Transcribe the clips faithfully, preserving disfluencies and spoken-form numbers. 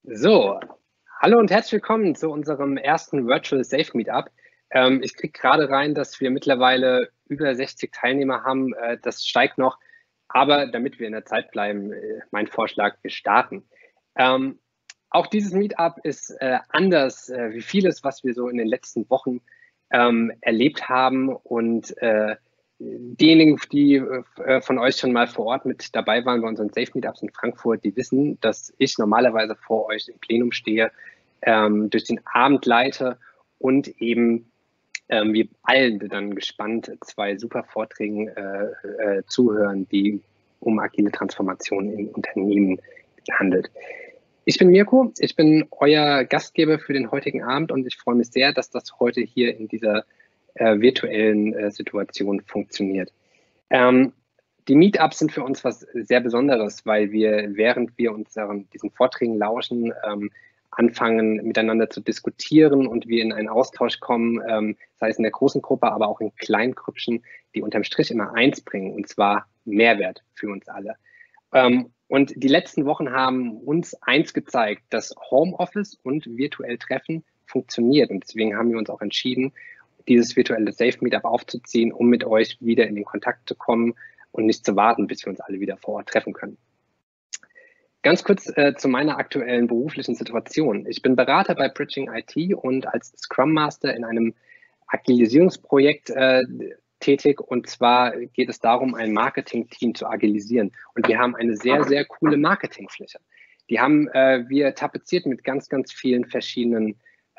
So, hallo und herzlich willkommen zu unserem ersten Virtual Safe Meetup. Ähm, ich kriege gerade rein, dass wir mittlerweile über sechzig Teilnehmer haben. Äh, das steigt noch, aber damit wir in der Zeit bleiben, äh, mein Vorschlag, wir starten. Ähm, auch dieses Meetup ist äh, anders äh, wie vieles, was wir so in den letzten Wochen ähm, erlebt haben. Und äh, diejenigen, die äh, von euch schon mal vor Ort mit dabei waren bei unseren Safe Meetups in Frankfurt, die wissen, dass ich normalerweise vor euch im Plenum stehe, ähm, durch den Abend leite und eben ähm, wir allen dann gespannt zwei super Vorträgen äh, äh, zuhören, die um agile Transformation in Unternehmen handelt. Ich bin Mirko, ich bin euer Gastgeber für den heutigen Abend und ich freue mich sehr, dass das heute hier in dieser äh, virtuellen äh, Situation funktioniert. Ähm, die Meetups sind für uns was sehr Besonderes, weil wir, während wir unseren, diesen Vorträgen lauschen, ähm, anfangen miteinander zu diskutieren und wir in einen Austausch kommen, ähm, sei es in der großen Gruppe, aber auch in kleinen Grüppchen, die unterm Strich immer eins bringen, und zwar Mehrwert für uns alle. Ähm, und die letzten Wochen haben uns eins gezeigt, dass Homeoffice und virtuell Treffen funktioniert. Und deswegen haben wir uns auch entschieden, dieses virtuelle Safe Meetup aufzuziehen, um mit euch wieder in den Kontakt zu kommen und nicht zu warten, bis wir uns alle wieder vor Ort treffen können. Ganz kurz äh, zu meiner aktuellen beruflichen Situation. Ich bin Berater bei Bridging I T und als Scrum Master in einem Agilisierungsprojekt äh, tätig. Und zwar geht es darum, ein Marketing-Team zu agilisieren. Und wir haben eine sehr, sehr coole Marketingfläche. Die haben äh, wir tapeziert mit ganz, ganz vielen verschiedenen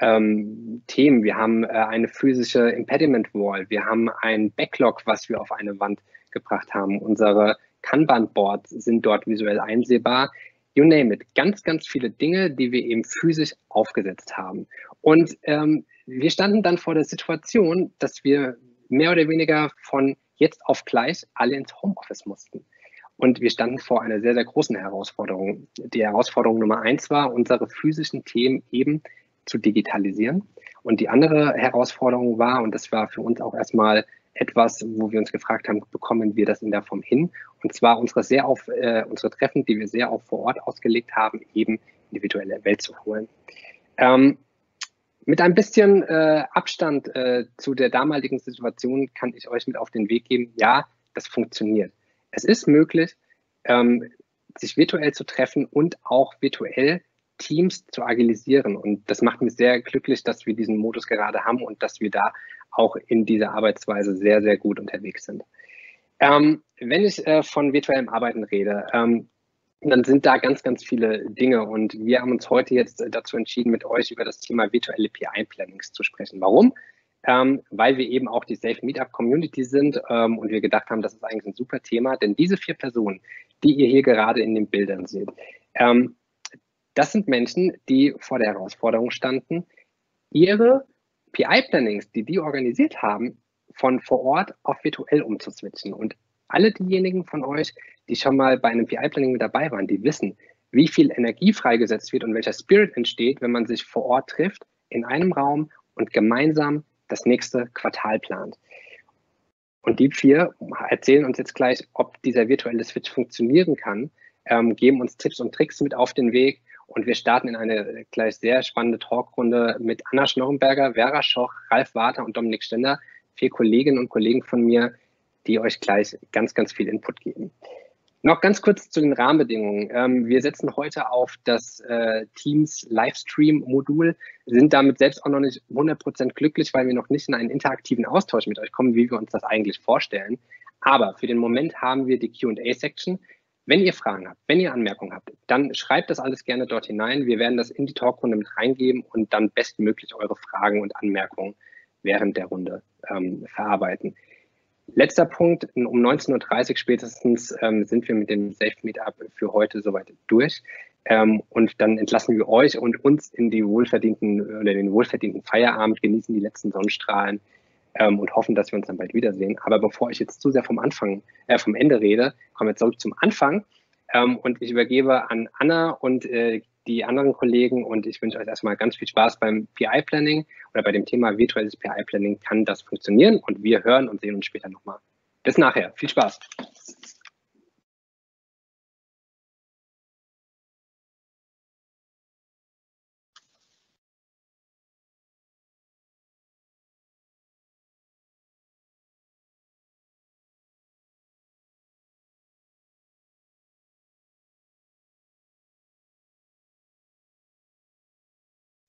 ähm, Themen. Wir haben äh, eine physische Impediment Wall. Wir haben ein Backlog, was wir auf eine Wand gebracht haben. Unsere Kanban-Boards sind dort visuell einsehbar. You name it. Ganz, ganz viele Dinge, die wir eben physisch aufgesetzt haben. Und ähm, wir standen dann vor der Situation, dass wir mehr oder weniger von jetzt auf gleich alle ins Homeoffice mussten. Und wir standen vor einer sehr, sehr großen Herausforderung. Die Herausforderung Nummer eins war, unsere physischen Themen eben zu digitalisieren. Und die andere Herausforderung war, und das war für uns auch erstmal etwas, wo wir uns gefragt haben, bekommen wir das in der Form hin? Und zwar unsere sehr auf äh, unsere Treffen, die wir sehr auf vor Ort ausgelegt haben, eben in die virtuelle Welt zu holen. Ähm, mit ein bisschen äh, Abstand äh, zu der damaligen Situation kann ich euch mit auf den Weg geben, ja, das funktioniert. Es ist möglich, ähm, sich virtuell zu treffen und auch virtuell Teams zu agilisieren. Und das macht mich sehr glücklich, dass wir diesen Modus gerade haben und dass wir da auch in dieser Arbeitsweise sehr, sehr gut unterwegs sind. Ähm, wenn ich äh, von virtuellem Arbeiten rede, ähm, dann sind da ganz, ganz viele Dinge. Und wir haben uns heute jetzt äh, dazu entschieden, mit euch über das Thema virtuelle P I-Plannings zu sprechen. Warum? Ähm, weil wir eben auch die Safe Meetup Community sind ähm, und wir gedacht haben, das ist eigentlich ein super Thema, denn diese vier Personen, die ihr hier gerade in den Bildern seht, ähm, das sind Menschen, die vor der Herausforderung standen, ihre P I-Plannings, die die organisiert haben, von vor Ort auf virtuell umzuswitchen. Und alle diejenigen von euch, die schon mal bei einem P I-Planning mit dabei waren, die wissen, wie viel Energie freigesetzt wird und welcher Spirit entsteht, wenn man sich vor Ort trifft, in einem Raum und gemeinsam das nächste Quartal plant. Und die vier erzählen uns jetzt gleich, ob dieser virtuelle Switch funktionieren kann, ähm, geben uns Tipps und Tricks mit auf den Weg und wir starten in eine gleich sehr spannende Talkrunde mit Anna Schnorrenberger, Vera Schoch, Ralf Warter und Dominik Stender, vier Kolleginnen und Kollegen von mir, die euch gleich ganz, ganz viel Input geben. Noch ganz kurz zu den Rahmenbedingungen. Ähm, wir setzen heute auf das äh, Teams Livestream-Modul, sind damit selbst auch noch nicht hundert Prozent glücklich, weil wir noch nicht in einen interaktiven Austausch mit euch kommen, wie wir uns das eigentlich vorstellen. Aber für den Moment haben wir die Q und A-Section. Wenn ihr Fragen habt, wenn ihr Anmerkungen habt, dann schreibt das alles gerne dort hinein. Wir werden das in die Talkrunde mit reingeben und dann bestmöglich eure Fragen und Anmerkungen während der Runde ähm, verarbeiten. Letzter Punkt, um neunzehn Uhr dreißig spätestens ähm, sind wir mit dem Safe Meetup für heute soweit durch. Ähm, und dann entlassen wir euch und uns in die wohlverdienten oder den wohlverdienten Feierabend, genießen die letzten Sonnenstrahlen ähm, und hoffen, dass wir uns dann bald wiedersehen. Aber bevor ich jetzt zu sehr vom Anfang, äh, vom Ende rede, kommen wir zurück zum Anfang. Ähm, und ich übergebe an Anna und äh, die anderen Kollegen und ich wünsche euch erstmal ganz viel Spaß beim P I-Planning oder bei dem Thema virtuelles P I-Planning kann das funktionieren und wir hören und sehen uns später nochmal. Bis nachher. Viel Spaß.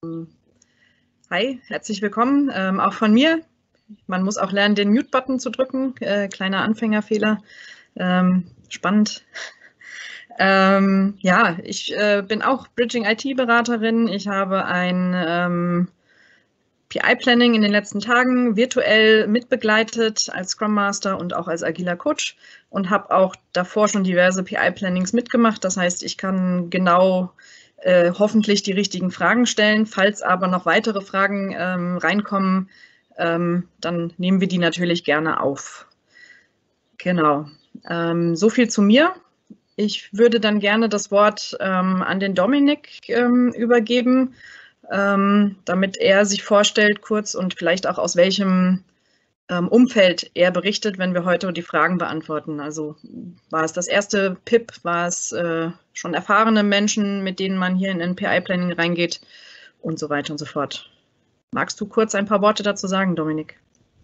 Hi, herzlich willkommen, ähm, auch von mir. Man muss auch lernen, den Mute-Button zu drücken. Äh, kleiner Anfängerfehler. Ähm, spannend. Ähm, ja, ich äh, bin auch Bridging I T-Beraterin. Ich habe ein ähm, P I-Planning in den letzten Tagen virtuell mitbegleitet als Scrum Master und auch als agiler Coach und habe auch davor schon diverse P I-Plannings mitgemacht. Das heißt, ich kann genau äh, hoffentlich die richtigen Fragen stellen. Falls aber noch weitere Fragen ähm, reinkommen, ähm, dann nehmen wir die natürlich gerne auf. Genau. Ähm, so viel zu mir. Ich würde dann gerne das Wort ähm, an den Dominik ähm, übergeben, ähm, damit er sich vorstellt kurz und vielleicht auch aus welchem ähm, Umfeld er berichtet, wenn wir heute die Fragen beantworten. Also war es das erste P I P, war es äh, schon erfahrene Menschen, mit denen man hier in ein P I-Planning reingeht und so weiter und so fort. Magst du kurz ein paar Worte dazu sagen, Dominik?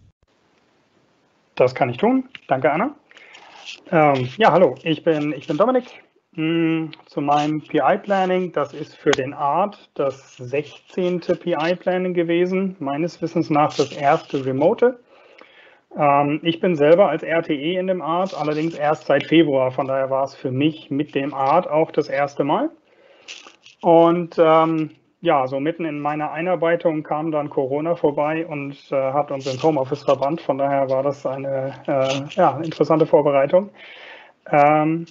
Das kann ich tun. Danke, Anna. Ähm, ja, hallo, ich bin, ich bin Dominik. Hm, zu meinem P I-Planning, das ist für den Art das sechzehnte P I-Planning gewesen, meines Wissens nach das erste Remote. Ähm, ich bin selber als R T E in dem Art, allerdings erst seit Februar, von daher war es für mich mit dem Art auch das erste Mal. Und ähm, ja, so mitten in meiner Einarbeitung kam dann Corona vorbei und äh, hat uns ins Homeoffice verbannt. Von daher war das eine äh, ja, interessante Vorbereitung. Ähm,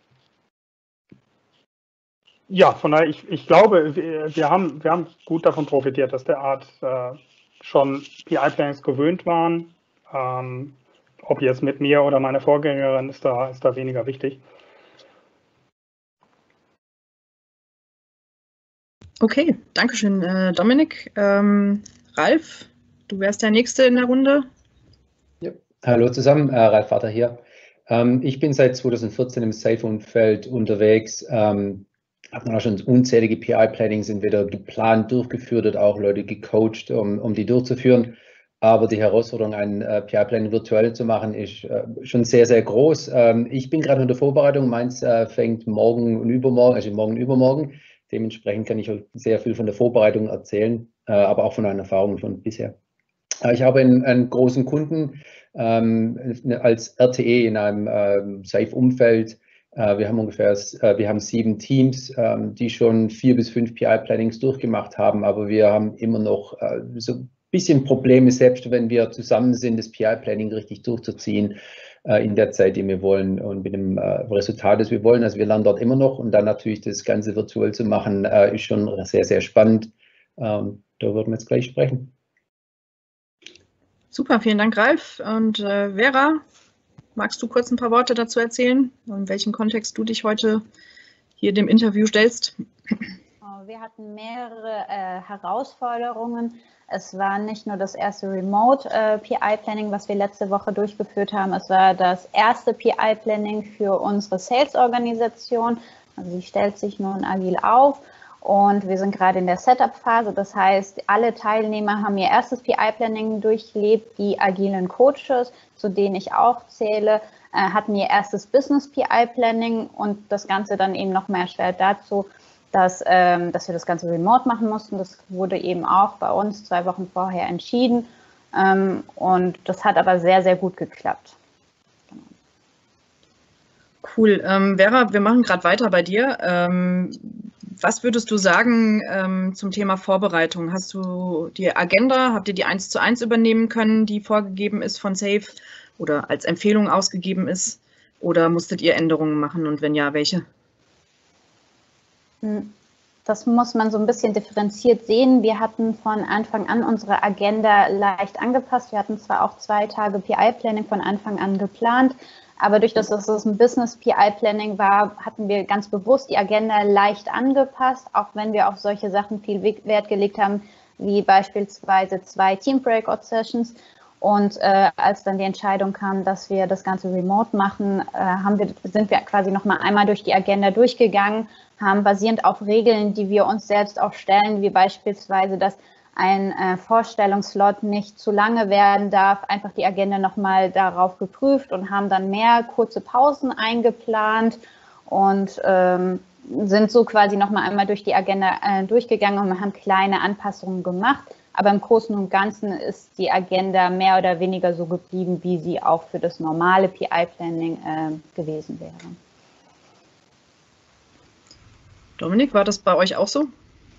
ja, von daher, ich, ich glaube, wir, wir, haben, wir haben gut davon profitiert, dass der Art äh, schon P I-Plannings gewöhnt waren. Ähm, ob jetzt mit mir oder meiner Vorgängerin, ist da, ist da weniger wichtig. Okay, danke schön, äh, Dominik. Ähm, Ralf, du wärst der Nächste in der Runde. Ja. Hallo zusammen, äh, Ralf Vater hier. Ähm, ich bin seit zweitausendvierzehn im Safe-Umfeld unterwegs. Ähm, habe auch schon unzählige P I-Plannings entweder geplant, durchgeführt oder auch Leute gecoacht, um, um die durchzuführen. Aber die Herausforderung, ein äh, P I-Planning virtuell zu machen, ist äh, schon sehr, sehr groß. Ähm, ich bin gerade in der Vorbereitung. Meins äh, fängt morgen und übermorgen, also morgen und übermorgen. Dementsprechend kann ich euch sehr viel von der Vorbereitung erzählen, äh, aber auch von meinen Erfahrungen von bisher. Ich habe einen, einen großen Kunden ähm, als R T E in einem ähm, Safe-Umfeld. Äh, wir haben ungefähr, äh, wir haben sieben Teams, ähm, die schon vier bis fünf P I-Plannings durchgemacht haben, aber wir haben immer noch äh, so ein bisschen Probleme, selbst wenn wir zusammen sind, das P I-Planning richtig durchzuziehen äh, in der Zeit, die wir wollen und mit dem äh, Resultat, das wir wollen. Also wir lernen dort immer noch und dann natürlich das Ganze virtuell zu machen, äh, ist schon sehr, sehr spannend. Ähm, da würden wir jetzt gleich sprechen. Super, vielen Dank, Ralf. Und äh, Vera, magst du kurz ein paar Worte dazu erzählen, in welchem Kontext du dich heute hier dem Interview stellst? Wir hatten mehrere äh, Herausforderungen. Es war nicht nur das erste Remote äh, P I-Planning, was wir letzte Woche durchgeführt haben. Es war das erste P I-Planning für unsere Sales-Organisation. Also sie stellt sich nun agil auf. Und wir sind gerade in der Setup-Phase, das heißt, alle Teilnehmer haben ihr erstes P I-Planning durchlebt. Die agilen Coaches, zu denen ich auch zähle, hatten ihr erstes Business-P I-Planning und das Ganze dann eben noch mehr erschwert dazu, dass, ähm, dass wir das Ganze remote machen mussten. Das wurde eben auch bei uns zwei Wochen vorher entschieden ähm, und das hat aber sehr, sehr gut geklappt. Genau. Cool. Ähm, Vera, wir machen gerade weiter bei dir. Ähm, Was würdest du sagen ähm, zum Thema Vorbereitung? Hast du die Agenda, habt ihr die eins zu eins übernehmen können, die vorgegeben ist von Safe oder als Empfehlung ausgegeben ist? Oder musstet ihr Änderungen machen und wenn ja, welche? Das muss man so ein bisschen differenziert sehen. Wir hatten von Anfang an unsere Agenda leicht angepasst. Wir hatten zwar auch zwei Tage P I-Planning von Anfang an geplant, aber durch das, dass es ein Business-P I-Planning war, hatten wir ganz bewusst die Agenda leicht angepasst, auch wenn wir auf solche Sachen viel Wert gelegt haben, wie beispielsweise zwei Team-Breakout-Sessions. Und äh, als dann die Entscheidung kam, dass wir das Ganze remote machen, äh, haben wir, sind wir quasi nochmal einmal durch die Agenda durchgegangen, haben basierend auf Regeln, die wir uns selbst auch stellen, wie beispielsweise, dass ein äh, Vorstellungslot nicht zu lange werden darf, einfach die Agenda nochmal darauf geprüft und haben dann mehr kurze Pausen eingeplant und ähm, sind so quasi nochmal einmal durch die Agenda äh, durchgegangen und wir haben kleine Anpassungen gemacht. Aber im Großen und Ganzen ist die Agenda mehr oder weniger so geblieben, wie sie auch für das normale P I-Planning äh, gewesen wäre. Dominik, war das bei euch auch so?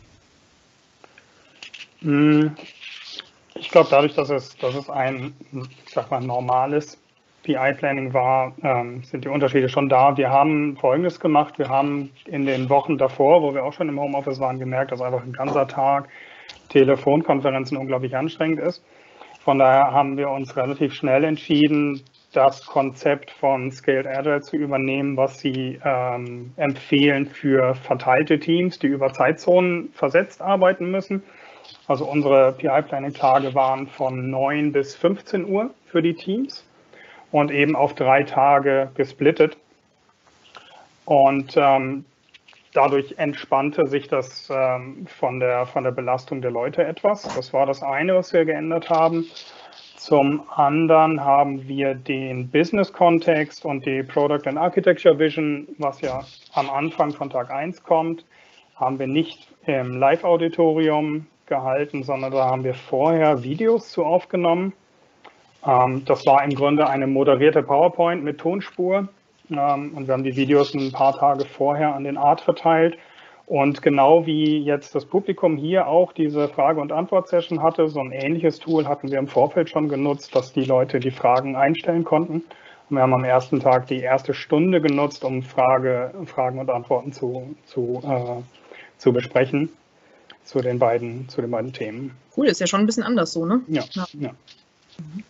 Ich glaube, dadurch, dass es, dass es ein, ich sag mal, normales P I-Planning war, ähm, sind die Unterschiede schon da. Wir haben Folgendes gemacht. Wir haben in den Wochen davor, wo wir auch schon im Homeoffice waren, gemerkt, dass einfach ein ganzer Tag Telefonkonferenzen unglaublich anstrengend ist. Von daher haben wir uns relativ schnell entschieden, das Konzept von Scaled Agile zu übernehmen, was sie ähm, empfehlen für verteilte Teams, die über Zeitzonen versetzt arbeiten müssen. Also unsere P I-Planning-Tage waren von neun bis fünfzehn Uhr für die Teams und eben auf drei Tage gesplittet. Und ähm, dadurch entspannte sich das ähm, von der, von der Belastung der Leute etwas. Das war das eine, was wir geändert haben. Zum anderen haben wir den Business-Kontext und die Product and Architecture Vision, was ja am Anfang von Tag eins kommt, haben wir nicht im Live-Auditorium gehalten, sondern da haben wir vorher Videos zu aufgenommen. Ähm, das war im Grunde eine moderierte PowerPoint mit Tonspur. Ähm, und wir haben die Videos ein paar Tage vorher an den Art verteilt. Und genau wie jetzt das Publikum hier auch diese Frage- und Antwort-Session hatte, so ein ähnliches Tool hatten wir im Vorfeld schon genutzt, dass die Leute die Fragen einstellen konnten. Und wir haben am ersten Tag die erste Stunde genutzt, um Frage, Fragen und Antworten zu, zu, äh, zu besprechen zu den beiden, zu den beiden Themen. Cool, ist ja schon ein bisschen anders so, ne? Ja. ja. ja. Mhm.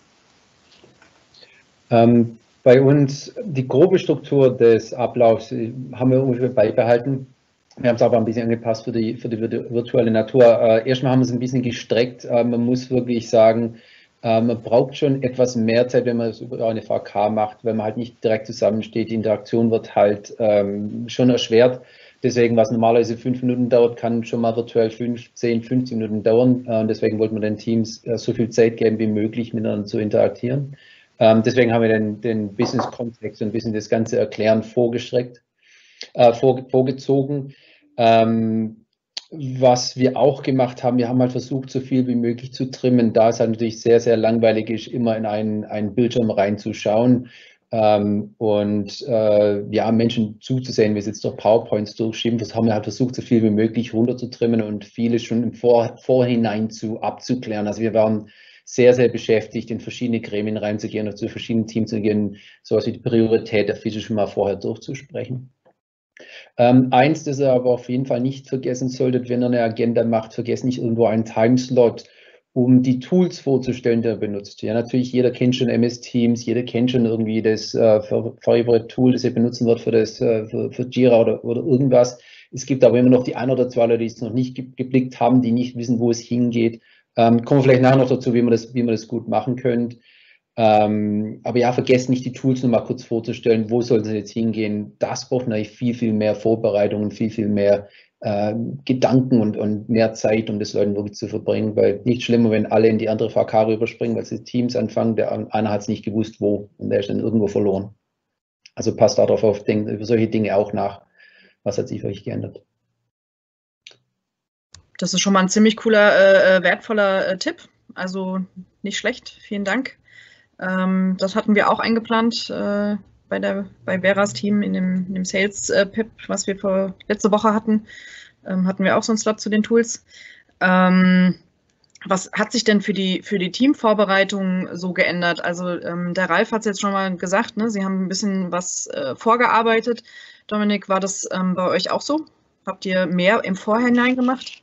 Ähm, bei uns, die grobe Struktur des Ablaufs haben wir ungefähr beibehalten. Wir haben es aber ein bisschen angepasst für die, für die virtuelle Natur. Äh, erstmal haben wir es ein bisschen gestreckt. Äh, man muss wirklich sagen, äh, man braucht schon etwas mehr Zeit, wenn man es über eine V K macht, wenn man halt nicht direkt zusammensteht. Die Interaktion wird halt ähm, schon erschwert. Deswegen, was normalerweise fünf Minuten dauert, kann schon mal virtuell fünf, zehn, fünfzehn Minuten dauern. Äh, deswegen wollten wir den Teams äh, so viel Zeit geben wie möglich, miteinander zu interagieren. Ähm, deswegen haben wir den, den Business-Kontext und ein bisschen das ganze Erklären vorgestreckt, äh, vor, vorgezogen. Ähm, was wir auch gemacht haben, wir haben halt versucht, so viel wie möglich zu trimmen, da es halt natürlich sehr, sehr langweilig ist, immer in einen, einen Bildschirm reinzuschauen ähm, und äh, ja, Menschen zuzusehen, wie sie jetzt durch PowerPoints durchschieben. Das haben wir halt versucht, so viel wie möglich runterzutrimmen und vieles schon im Vor Vorhinein zu abzuklären. Also wir waren sehr, sehr beschäftigt, in verschiedene Gremien reinzugehen und zu verschiedenen Teams zu gehen, sowas wie die Priorität der Fische schon mal vorher durchzusprechen. Ähm, eins, das ihr aber auf jeden Fall nicht vergessen solltet, wenn ihr eine Agenda macht, vergesst nicht irgendwo einen Timeslot, um die Tools vorzustellen, die ihr benutzt. Ja, natürlich, jeder kennt schon M S Teams, jeder kennt schon irgendwie das äh, Favorite Tool, das ihr benutzen wird für, das, äh, für, für Jira oder, oder irgendwas. Es gibt aber immer noch die ein oder zwei Leute, die es noch nicht ge geblickt haben, die nicht wissen, wo es hingeht. Ähm, kommen wir vielleicht nachher noch dazu, wie man das, wie man das gut machen könnt. Ähm, aber ja, vergesst nicht, die Tools noch mal kurz vorzustellen, wo soll es jetzt hingehen. Das braucht natürlich viel, viel mehr Vorbereitungen, viel, viel mehr äh, Gedanken und, und mehr Zeit, um das Leuten wirklich zu verbringen, weil nicht schlimmer, wenn alle in die andere V K rüberspringen, weil sie Teams anfangen, der einer hat es nicht gewusst, wo, und der ist dann irgendwo verloren. Also passt darauf auf, denkt über solche Dinge auch nach. Was hat sich für euch geändert? Das ist schon mal ein ziemlich cooler, äh, wertvoller äh, Tipp. Also nicht schlecht, vielen Dank. Ähm, das hatten wir auch eingeplant äh, bei, der, bei Veras Team in dem, in dem Sales-Pip, äh, was wir vor, letzte Woche hatten. Ähm, hatten wir auch so einen Slot zu den Tools. Ähm, was hat sich denn für die, für die Teamvorbereitung so geändert? Also ähm, der Ralf hat es jetzt schon mal gesagt, ne? Sie haben ein bisschen was äh, vorgearbeitet. Dominik, war das ähm, bei euch auch so? Habt ihr mehr im Vorhinein gemacht?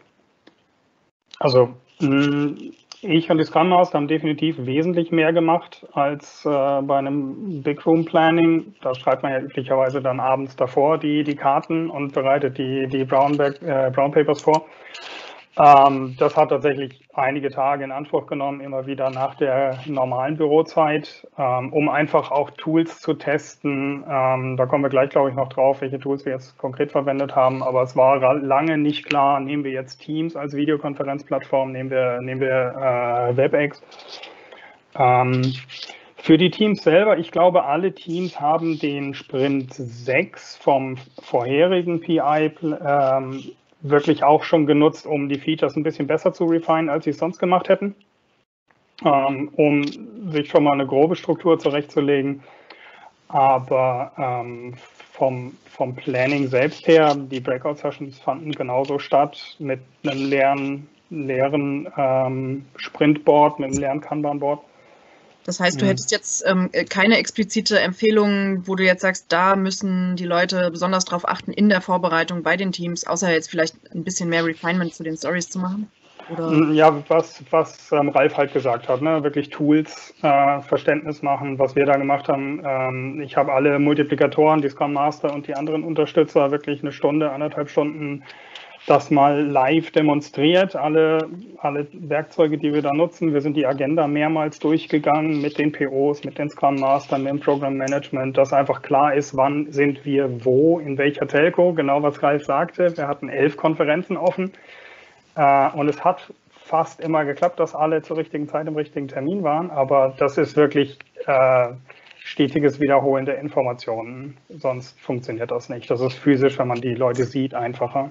Also ich und die Scrum Master haben definitiv wesentlich mehr gemacht als äh, bei einem Big Room Planning. Da schreibt man ja üblicherweise dann abends davor die, die Karten und bereitet die, die Brown, Back, äh, Brown Papers vor. Ähm, das hat tatsächlich einige Tage in Anspruch genommen, immer wieder nach der normalen Bürozeit, ähm, um einfach auch Tools zu testen. Ähm, da kommen wir gleich, glaube ich, noch drauf, welche Tools wir jetzt konkret verwendet haben. Aber es war lange nicht klar, nehmen wir jetzt Teams als Videokonferenzplattform, nehmen wir, nehmen wir äh, WebEx. Ähm, Für die Teams selber, ich glaube, alle Teams haben den Sprint sechs vom vorherigen P I ähm, wirklich auch schon genutzt, um die Features ein bisschen besser zu refinen, als sie es sonst gemacht hätten, ähm, um sich schon mal eine grobe Struktur zurechtzulegen. Aber ähm, vom, vom Planning selbst her, die Breakout-Sessions fanden genauso statt, mit einem leeren, leeren ähm, Sprintboard, mit einem leeren Kanban-Board. Das heißt, du hättest jetzt ähm, keine explizite Empfehlung, wo du jetzt sagst, da müssen die Leute besonders drauf achten in der Vorbereitung bei den Teams, außer jetzt vielleicht ein bisschen mehr Refinement zu den Stories zu machen? Oder? Ja, was, was ähm, Ralf halt gesagt hat, ne? Wirklich Tools, äh, Verständnis machen, was wir da gemacht haben. Ähm, ich habe alle Multiplikatoren, die Scrum Master und die anderen Unterstützer wirklich eine Stunde, anderthalb Stunden das mal live demonstriert, alle, alle Werkzeuge, die wir da nutzen. Wir sind die Agenda mehrmals durchgegangen mit den P Os, mit den Scrum Mastern, mit dem Program Management, dass einfach klar ist, wann sind wir wo, in welcher Telco, genau was Ralf sagte. Wir hatten elf Konferenzen offen äh, und es hat fast immer geklappt, dass alle zur richtigen Zeit im richtigen Termin waren, aber das ist wirklich äh, stetiges Wiederholen der Informationen, sonst funktioniert das nicht. Das ist physisch, wenn man die Leute sieht, einfacher.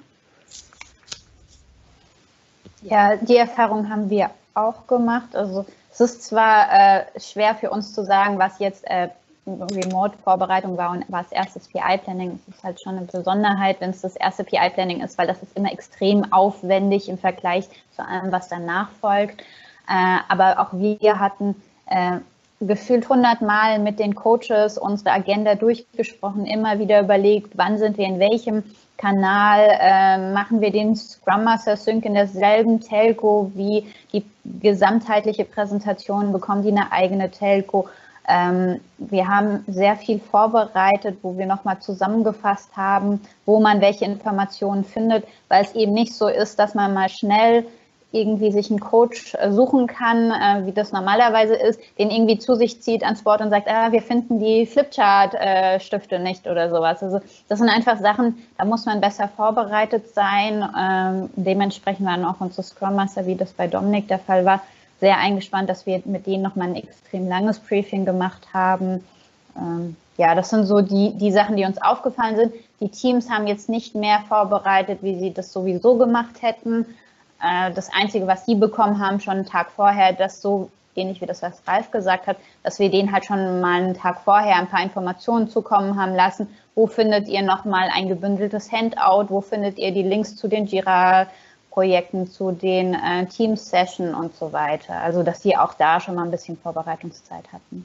Ja, die Erfahrung haben wir auch gemacht. Also es ist zwar äh, schwer für uns zu sagen, was jetzt äh, Remote-Vorbereitung war und was erstes P I-Planning. Es ist halt schon eine Besonderheit, wenn es das erste P I-Planning ist, weil das ist immer extrem aufwendig im Vergleich zu allem, was danach folgt. Äh, aber auch wir hatten äh, gefühlt hundertmal mit den Coaches unsere Agenda durchgesprochen, immer wieder überlegt, wann sind wir in welchem Kanal, äh, machen wir den Scrum Master Sync in derselben Telco wie die gesamtheitliche Präsentation, bekommen die eine eigene Telco. Ähm, wir haben sehr viel vorbereitet, wo wir nochmal zusammengefasst haben, wo man welche Informationen findet, weil es eben nicht so ist, dass man mal schnell irgendwie sich einen Coach suchen kann, äh, wie das normalerweise ist, den irgendwie zu sich zieht ans Board und sagt, ah, wir finden die Flipchart-Stifte äh, nicht oder sowas. Also das sind einfach Sachen, da muss man besser vorbereitet sein. Ähm, dementsprechend waren auch unsere Scrum Master, wie das bei Dominik der Fall war, sehr eingespannt, dass wir mit denen nochmal ein extrem langes Briefing gemacht haben. Ähm, ja, das sind so die, die Sachen, die uns aufgefallen sind. Die Teams haben jetzt nicht mehr vorbereitet, wie sie das sowieso gemacht hätten. Das Einzige, was die bekommen haben, schon einen Tag vorher, das so ähnlich wie das, was Ralf gesagt hat, dass wir denen halt schon mal einen Tag vorher ein paar Informationen zukommen haben lassen. Wo findet ihr nochmal ein gebündeltes Handout? Wo findet ihr die Links zu den Jira-Projekten, zu den äh, Teams-Session und so weiter? Also, dass die auch da schon mal ein bisschen Vorbereitungszeit hatten.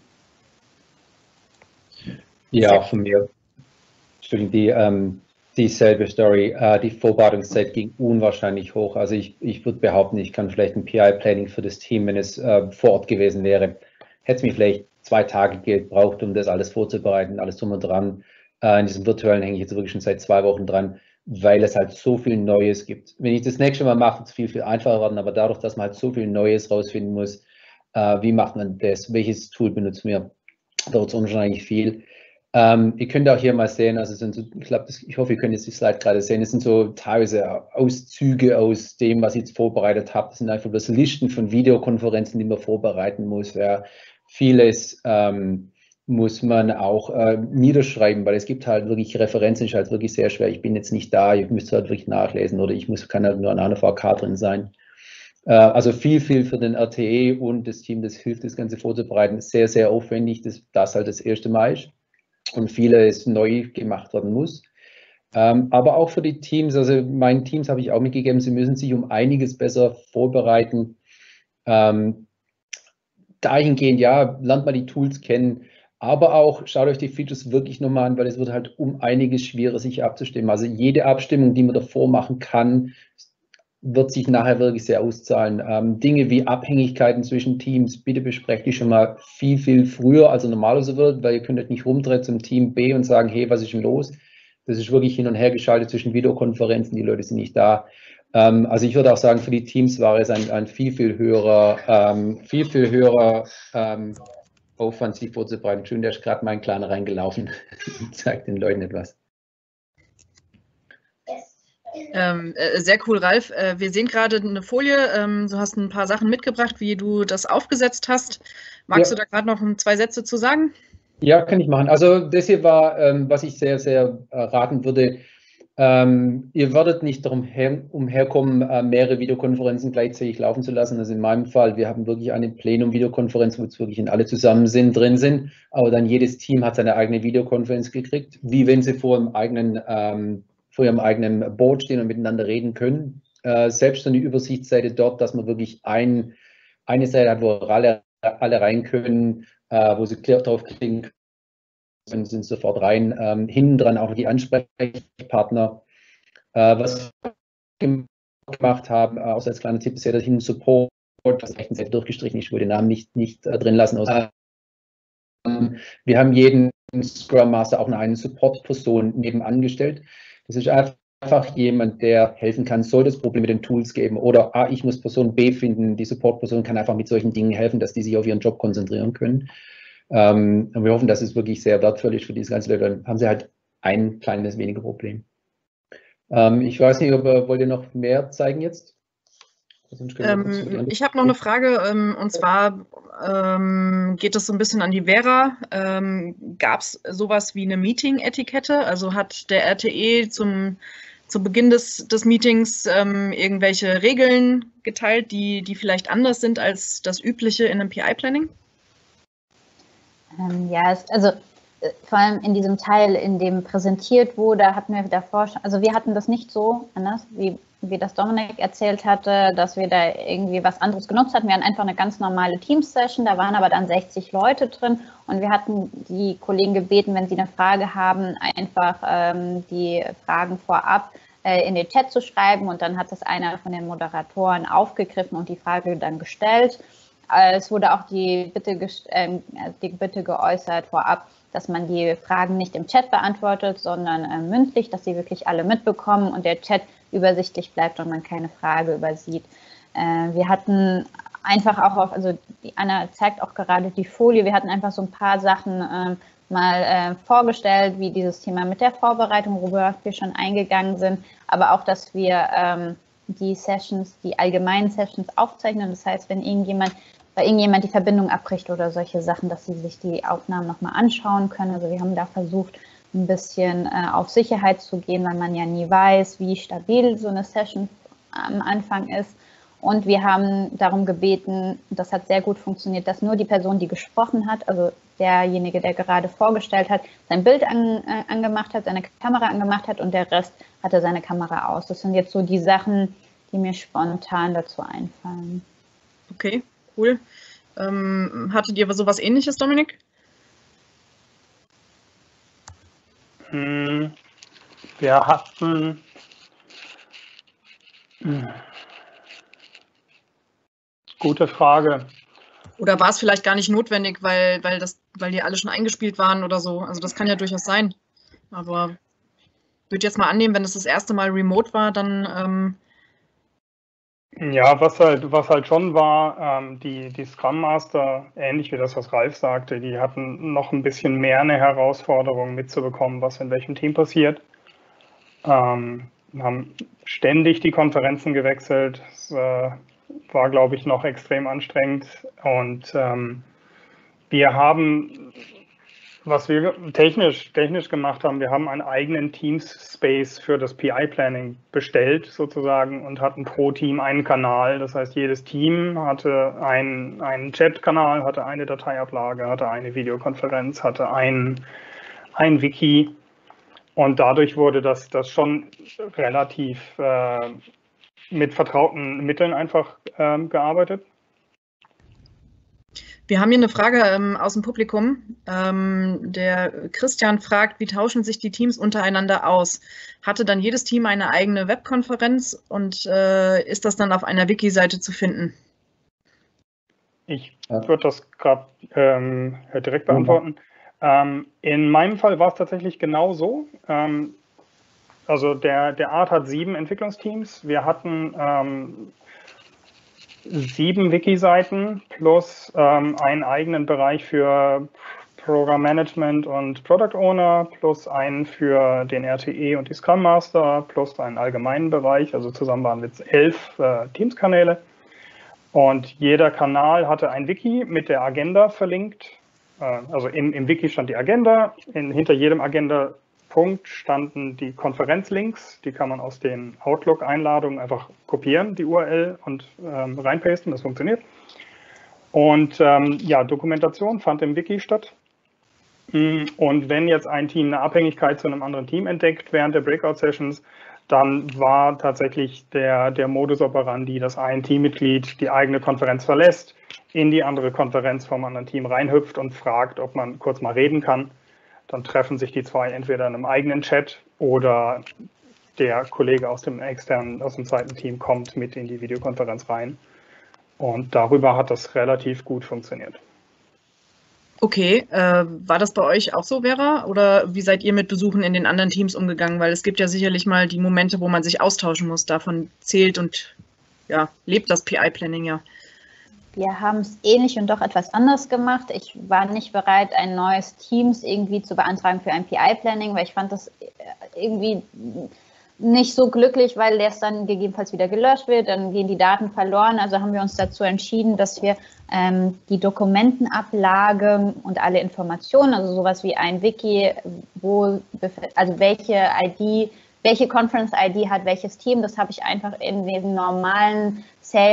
Ja, von mir. Entschuldigung, die ähm dieselbe Story. Äh, die Vorbereitungszeit ging unwahrscheinlich hoch. Also ich, ich würde behaupten, ich kann vielleicht ein P I-Planning für das Team, wenn es äh, vor Ort gewesen wäre, hätte es mir vielleicht zwei Tage gebraucht, um das alles vorzubereiten, alles drum und dran. Äh, in diesem virtuellen hänge ich jetzt wirklich schon seit zwei Wochen dran, weil es halt so viel Neues gibt. Wenn ich das nächste Mal mache, wird es viel, viel einfacher werden, aber dadurch, dass man halt so viel Neues rausfinden muss, äh, wie macht man das, welches Tool benutzen wir, dauert es unwahrscheinlich viel. Ähm, ihr könnt auch hier mal sehen, also sind so, ich glaube, ich hoffe, ihr könnt jetzt die Slide gerade sehen, es sind so teilweise Auszüge aus dem, was ich jetzt vorbereitet habe. Das sind einfach bloß Listen von Videokonferenzen, die man vorbereiten muss. Ja. Vieles ähm, muss man auch äh, niederschreiben, weil es gibt halt wirklich Referenzen, ist halt wirklich sehr schwer. Ich bin jetzt nicht da, ich müsste halt wirklich nachlesen oder ich muss, kann halt nur an einer V K drin sein. Äh, also viel, viel für den R T E und das Team, das hilft, das Ganze vorzubereiten. Sehr, sehr aufwendig, dass das halt das erste Mal ist und vieles neu gemacht werden muss. Ähm, aber auch für die Teams, also meinen Teams habe ich auch mitgegeben, sie müssen sich um einiges besser vorbereiten. Ähm, dahingehend, ja, lernt mal die Tools kennen, aber auch schaut euch die Features wirklich nochmal an, weil es wird halt um einiges schwieriger, sich abzustimmen. Also jede Abstimmung, die man davor machen kann, wird sich nachher wirklich sehr auszahlen. Ähm, Dinge wie Abhängigkeiten zwischen Teams, bitte besprecht die schon mal viel, viel früher, als normalerweise wird, weil ihr könnt nicht rumdrehen zum Team B und sagen, hey, was ist denn los? Das ist wirklich hin und her geschaltet zwischen Videokonferenzen, die Leute sind nicht da. Ähm, also ich würde auch sagen, für die Teams war es ein, ein viel, viel höherer, ähm, viel, viel höherer ähm, Aufwand, sich vorzubereiten. Schön, der ist gerade mein Kleiner reingelaufen und zeigt den Leuten etwas. Ähm, äh, sehr cool, Ralf. Äh, wir sehen gerade eine Folie. Ähm, du hast ein paar Sachen mitgebracht, wie du das aufgesetzt hast. Magst Ja. du da gerade noch zwei Sätze zu sagen? Ja, kann ich machen. Also das hier war, ähm, was ich sehr, sehr äh, raten würde. Ähm, ihr werdet nicht darum her, umherkommen, äh, mehrere Videokonferenzen gleichzeitig laufen zu lassen. Also in meinem Fall, wir haben wirklich eine Plenum-Videokonferenz, wo es wirklich in alle zusammen sind, drin sind. Aber dann jedes Team hat seine eigene Videokonferenz gekriegt, wie wenn sie vor ihrem eigenen, ähm, vor ihrem eigenen Board stehen und miteinander reden können. Äh, selbst an die Übersichtsseite dort, dass man wirklich ein, eine Seite hat, wo alle, alle rein können, äh, wo sie drauf klicken können, sind sofort rein. Ähm, hinten dran auch die Ansprechpartner. Äh, was wir gemacht haben, äh, auch als kleiner Tipp, ist ja dahin Support, das rechten Seite durchgestrichen, ich wollte den Namen nicht, nicht äh, drin lassen. Aus, ähm, wir haben jeden Scrum Master auch noch eine Support-Person nebenan gestellt. Das ist einfach jemand, der helfen kann, soll das Problem mit den Tools geben oder ah, ich muss Person B finden, die Support-Person kann einfach mit solchen Dingen helfen, dass die sich auf ihren Job konzentrieren können. Ähm, und wir hoffen, dass es wirklich sehr wertvoll ist für diese ganzen Leute. Dann haben sie halt ein kleines weniger Problem. Ähm, ich weiß nicht, ob ihr, wollt ihr noch mehr zeigen jetzt? Ähm, ich habe noch eine Frage, ähm, und zwar ähm, geht es so ein bisschen an die Vera. Ähm, Gab es sowas wie eine Meeting-Etikette? Also hat der R T E zum, zu Beginn des, des Meetings ähm, irgendwelche Regeln geteilt, die, die vielleicht anders sind als das Übliche in einem P I-Planning? Ähm, ja, es, also äh, vor allem in diesem Teil, in dem präsentiert wurde, hatten wir davor schon, also wir hatten das nicht so anders, wie, wie das Dominik erzählt hatte, dass wir da irgendwie was anderes genutzt hatten. Wir hatten einfach eine ganz normale Teams-Session, da waren aber dann sechzig Leute drin und wir hatten die Kollegen gebeten, wenn sie eine Frage haben, einfach ähm, die Fragen vorab äh, in den Chat zu schreiben und dann hat das einer von den Moderatoren aufgegriffen und die Frage dann gestellt. Es wurde auch die Bitte, äh, die Bitte geäußert vorab, dass man die Fragen nicht im Chat beantwortet, sondern äh, mündlich, dass sie wirklich alle mitbekommen und der Chat übersichtlich bleibt und man keine Frage übersieht. Äh, wir hatten einfach auch auf, also die Anna zeigt auch gerade die Folie, wir hatten einfach so ein paar Sachen äh, mal äh, vorgestellt, wie dieses Thema mit der Vorbereitung, worüber wir schon eingegangen sind, aber auch, dass wir ähm, die Sessions, die allgemeinen Sessions aufzeichnen. Das heißt, wenn irgendjemand bei irgendjemand die Verbindung abbricht oder solche Sachen, dass sie sich die Aufnahmen nochmal anschauen können. Also wir haben da versucht, ein bisschen äh, auf Sicherheit zu gehen, weil man ja nie weiß, wie stabil so eine Session am Anfang ist. Und wir haben darum gebeten, das hat sehr gut funktioniert, dass nur die Person, die gesprochen hat, also derjenige, der gerade vorgestellt hat, sein Bild an, äh, angemacht hat, seine Kamera angemacht hat und der Rest hatte seine Kamera aus. Das sind jetzt so die Sachen, die mir spontan dazu einfallen. Okay. Cool. Ähm, hattet ihr sowas Ähnliches, Dominik? Wir hatten gute Frage. Oder war es vielleicht gar nicht notwendig, weil, weil, das, weil die alle schon eingespielt waren oder so? Also das kann ja durchaus sein. Aber ich würde jetzt mal annehmen, wenn es das erste Mal remote war, dann ähm, ja, was halt, was halt schon war, ähm, die, die Scrum Master, ähnlich wie das, was Ralf sagte, die hatten noch ein bisschen mehr eine Herausforderung mitzubekommen, was in welchem Team passiert. Ähm, haben ständig die Konferenzen gewechselt. Es äh, war, glaube ich, noch extrem anstrengend. Und ähm, wir haben, was wir technisch, technisch gemacht haben, wir haben einen eigenen Teams-Space für das P I-Planning bestellt sozusagen und hatten pro Team einen Kanal. Das heißt, jedes Team hatte einen, einen Chat-Kanal, hatte eine Dateiablage, hatte eine Videokonferenz, hatte ein, ein Wiki. Und dadurch wurde das, das schon relativ äh, mit vertrauten Mitteln einfach äh, gearbeitet. Wir haben hier eine Frage ähm, aus dem Publikum. Ähm, der Christian fragt, wie tauschen sich die Teams untereinander aus? Hatte dann jedes Team eine eigene Webkonferenz und äh, ist das dann auf einer Wiki-Seite zu finden? Ich würde das gerade ähm, direkt beantworten. Ähm, in meinem Fall war es tatsächlich genau so. Ähm, also der, der Art hat sieben Entwicklungsteams. Wir hatten ähm, sieben Wiki-Seiten plus ähm, einen eigenen Bereich für Program Management und Product Owner plus einen für den R T E und die Scrum Master plus einen allgemeinen Bereich. Also zusammen waren wir jetzt elf äh, Teams-Kanäle. Und jeder Kanal hatte ein Wiki mit der Agenda verlinkt. Also im, im Wiki stand die Agenda, in, hinter jedem Agenda-Punkt standen die Konferenzlinks, die kann man aus den Outlook-Einladungen einfach kopieren, die U R L, und ähm, reinpasten, das funktioniert. Und ähm, ja, Dokumentation fand im Wiki statt. Und wenn jetzt ein Team eine Abhängigkeit zu einem anderen Team entdeckt während der Breakout-Sessions, dann war tatsächlich der, der Modus operandi, dass ein Teammitglied die eigene Konferenz verlässt, in die andere Konferenz vom anderen Team reinhüpft und fragt, ob man kurz mal reden kann. Dann treffen sich die zwei entweder in einem eigenen Chat oder der Kollege aus dem externen, aus dem zweiten Team kommt mit in die Videokonferenz rein. Und darüber hat das relativ gut funktioniert. Okay, äh, war das bei euch auch so, Vera? Oder wie seid ihr mit Besuchen in den anderen Teams umgegangen? Weil es gibt ja sicherlich mal die Momente, wo man sich austauschen muss. Davon zählt und ja, lebt das P I-Planning ja. Wir haben es ähnlich und doch etwas anders gemacht. Ich war nicht bereit, ein neues Teams irgendwie zu beantragen für ein P I-Planning, weil ich fand das irgendwie nicht so glücklich, weil das dann gegebenenfalls wieder gelöscht wird, dann gehen die Daten verloren. Also haben wir uns dazu entschieden, dass wir ähm, die Dokumentenablage und alle Informationen, also sowas wie ein Wiki, wo, also welche I D, welche Conference-I D hat welches Team, das habe ich einfach in den normalen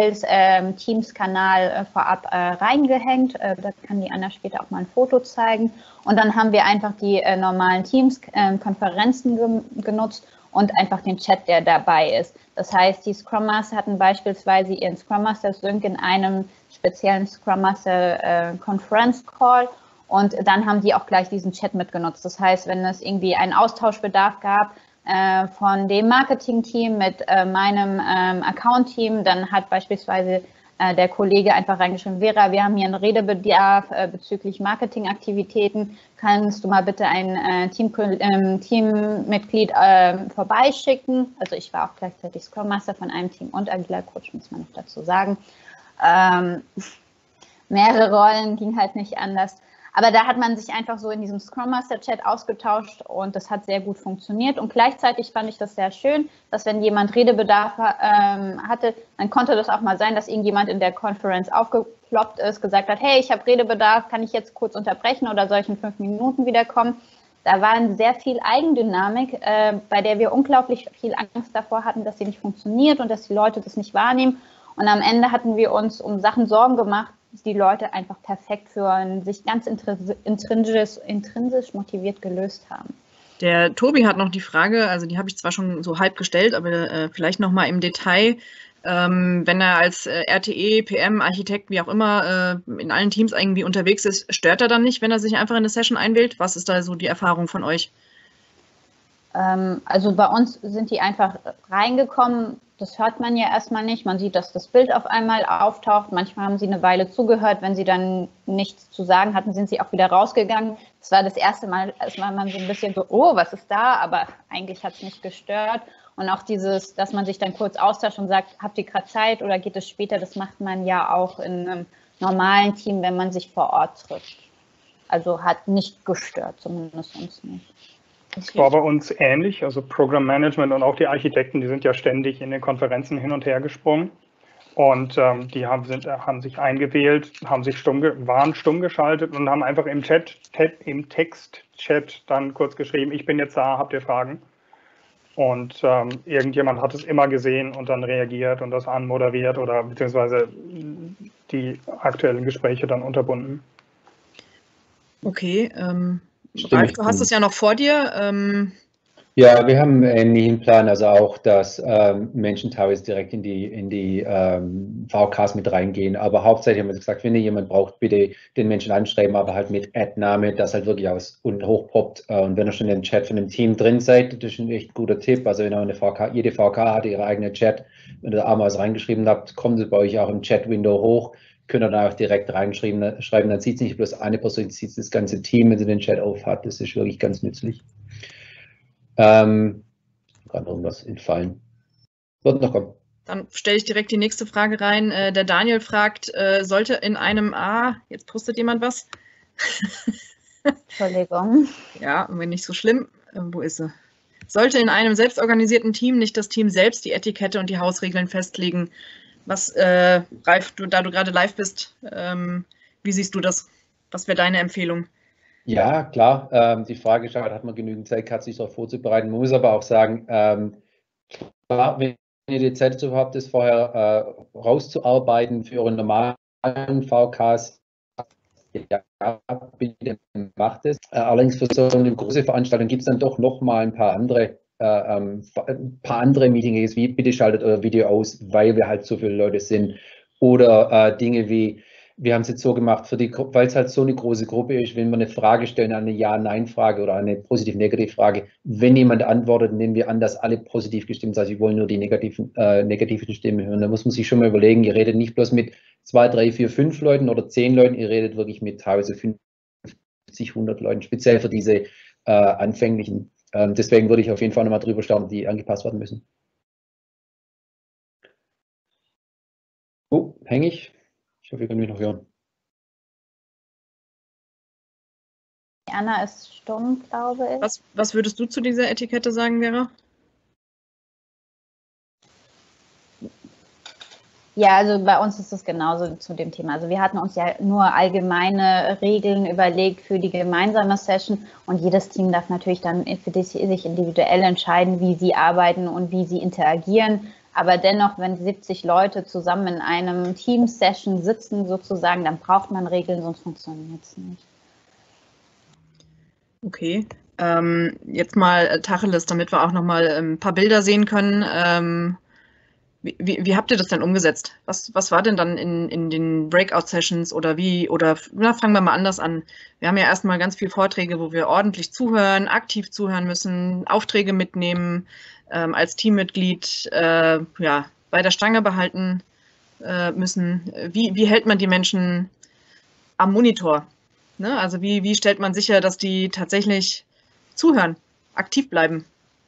Sales-Teams-Kanal äh, vorab äh, reingehängt. Äh, da kann die Anna später auch mal ein Foto zeigen. Und dann haben wir einfach die äh, normalen Teams-Konferenzen ge genutzt und einfach den Chat, der dabei ist. Das heißt, die Scrum Master hatten beispielsweise ihren Scrum Master Sync in einem speziellen Scrum Master äh, Conference Call und dann haben die auch gleich diesen Chat mitgenutzt. Das heißt, wenn es irgendwie einen Austauschbedarf gab äh, von dem Marketing-Team mit äh, meinem ähm, Account-Team, dann hat beispielsweise äh, der Kollege einfach reingeschrieben, Vera, wir haben hier einen Redebedarf äh, bezüglich Marketingaktivitäten. Kannst du mal bitte ein äh, Team, äh, Teammitglied äh, vorbeischicken? Also ich war auch gleichzeitig Scrum Master von einem Team und Agile Coach, muss man noch dazu sagen. Ähm, mehrere Rollen, ging halt nicht anders. Aber da hat man sich einfach so in diesem Scrum Master Chat ausgetauscht und das hat sehr gut funktioniert. Und gleichzeitig fand ich das sehr schön, dass wenn jemand Redebedarf ähm, hatte, dann konnte das auch mal sein, dass irgendjemand in der Conference aufgeploppt ist, gesagt hat, hey, ich habe Redebedarf, kann ich jetzt kurz unterbrechen oder soll ich in fünf Minuten wiederkommen? Da war sehr viel Eigendynamik, äh, bei der wir unglaublich viel Angst davor hatten, dass sie nicht funktioniert und dass die Leute das nicht wahrnehmen. Und am Ende hatten wir uns um Sachen Sorgen gemacht, die Leute einfach perfekt für sich ganz intrinsisch, intrinsisch motiviert gelöst haben. Der Tobi hat noch die Frage, also die habe ich zwar schon so halb gestellt, aber äh, vielleicht noch mal im Detail, ähm, wenn er als äh, R T E, P M, Architekt, wie auch immer, äh, in allen Teams irgendwie unterwegs ist, stört er dann nicht, wenn er sich einfach in eine Session einwählt? Was ist da so die Erfahrung von euch? Ähm, also bei uns sind die einfach reingekommen. Das hört man ja erstmal nicht. Man sieht, dass das Bild auf einmal auftaucht. Manchmal haben sie eine Weile zugehört. Wenn sie dann nichts zu sagen hatten, sind sie auch wieder rausgegangen. Das war das erste Mal, als man so ein bisschen so, oh, was ist da? Aber eigentlich hat es nicht gestört. Und auch dieses, dass man sich dann kurz austauscht und sagt, habt ihr gerade Zeit oder geht es später? Das macht man ja auch in einem normalen Team, wenn man sich vor Ort trifft. Also hat nicht gestört, zumindest uns nicht. Es war bei uns ähnlich, also Program Management und auch die Architekten, die sind ja ständig in den Konferenzen hin und her gesprungen und ähm, die haben, sind, haben sich eingewählt, haben sich stumm, waren stumm geschaltet und haben einfach im Chat, im Text-Chat dann kurz geschrieben, ich bin jetzt da, habt ihr Fragen? Und ähm, irgendjemand hat es immer gesehen und dann reagiert und das anmoderiert oder beziehungsweise die aktuellen Gespräche dann unterbunden. Okay, ähm Ralf, du hast es ja noch vor dir. Ähm ja, wir haben einen ähnlichen Plan, also auch, dass ähm, Menschen teilweise direkt in die, in die ähm, V Ks mit reingehen. Aber hauptsächlich haben wir gesagt, wenn ihr jemand braucht, bitte den Menschen anschreiben, aber halt mit Ad-Name, das halt wirklich aus und hochpoppt. Äh, und wenn ihr schon im Chat von dem Team drin seid, das ist ein echt guter Tipp. Also wenn ihr eine V K, jede V K hat ihre eigene Chat, wenn ihr da einmal was reingeschrieben habt, kommt es bei euch auch im Chat-Window hoch. Könnt ihr da auch direkt reinschreiben, schreiben, dann sieht es nicht bloß eine Person, sieht das ganze Team, wenn sie den Chat auf hat. Das ist wirklich ganz nützlich. Ähm, gerade irgendwas entfallen. Wird noch kommen. Dann stelle ich direkt die nächste Frage rein. Äh, der Daniel fragt, äh, sollte in einem, ah, jetzt postet jemand was. Entschuldigung. Ja, wenn nicht so schlimm. Äh, wo ist sie? Sollte in einem selbstorganisierten Team nicht das Team selbst die Etikette und die Hausregeln festlegen, Was, äh, Ralf, du, da du gerade live bist, ähm, wie siehst du das? Was wäre deine Empfehlung? Ja, klar. Ähm, die Frage ist halt, hat man genügend Zeit gehabt, sich darauf vorzubereiten? Man muss aber auch sagen, ähm, klar, wenn ihr die Zeit dazu habt, das vorher äh, rauszuarbeiten für eure normalen V Ks, ja, bitte macht es. Äh, allerdings für so eine große Veranstaltung gibt es dann doch noch mal ein paar andere, äh, ähm, ein paar andere Meetings, wie bitte schaltet euer Video aus, weil wir halt so viele Leute sind. Oder äh, Dinge wie, wir haben es jetzt so gemacht, für die, weil es halt so eine große Gruppe ist, wenn wir eine Frage stellen, eine Ja-Nein-Frage oder eine Positiv-Negativ-Frage, wenn jemand antwortet, nehmen wir an, dass alle positiv gestimmt sind, also wir wollen nur die negativen, äh, negativen Stimmen hören. Da muss man sich schon mal überlegen, ihr redet nicht bloß mit zwei, drei, vier, fünf Leuten oder zehn Leuten, ihr redet wirklich mit teilweise fünfzig, hundert Leuten, speziell für diese äh, anfänglichen. Ähm, deswegen würde ich auf jeden Fall nochmal drüber schauen, die angepasst werden müssen. Oh, hängig. Ich hoffe, ihr könnt mich noch hören. Anna ist stumm, glaube ich. Was, was würdest du zu dieser Etikette sagen, Vera? Ja, also bei uns ist es genauso zu dem Thema. Also wir hatten uns ja nur allgemeine Regeln überlegt für die gemeinsame Session und jedes Team darf natürlich dann für sich individuell entscheiden, wie sie arbeiten und wie sie interagieren. Aber dennoch, wenn siebzig Leute zusammen in einem Team-Session sitzen sozusagen, dann braucht man Regeln, sonst funktioniert es nicht. Okay, ähm, jetzt mal Tacheles, damit wir auch noch mal ein paar Bilder sehen können. Ähm, Wie, wie, wie habt ihr das denn umgesetzt? Was, was war denn dann in, in den Breakout-Sessions oder wie, oder na, fangen wir mal anders an. Wir haben ja erstmal ganz viele Vorträge, wo wir ordentlich zuhören, aktiv zuhören müssen, Aufträge mitnehmen, ähm, als Teammitglied äh, ja, bei der Stange behalten äh, müssen. Wie, wie hält man die Menschen am Monitor? Ne? Also wie, wie stellt man sicher, dass die tatsächlich zuhören, aktiv bleiben?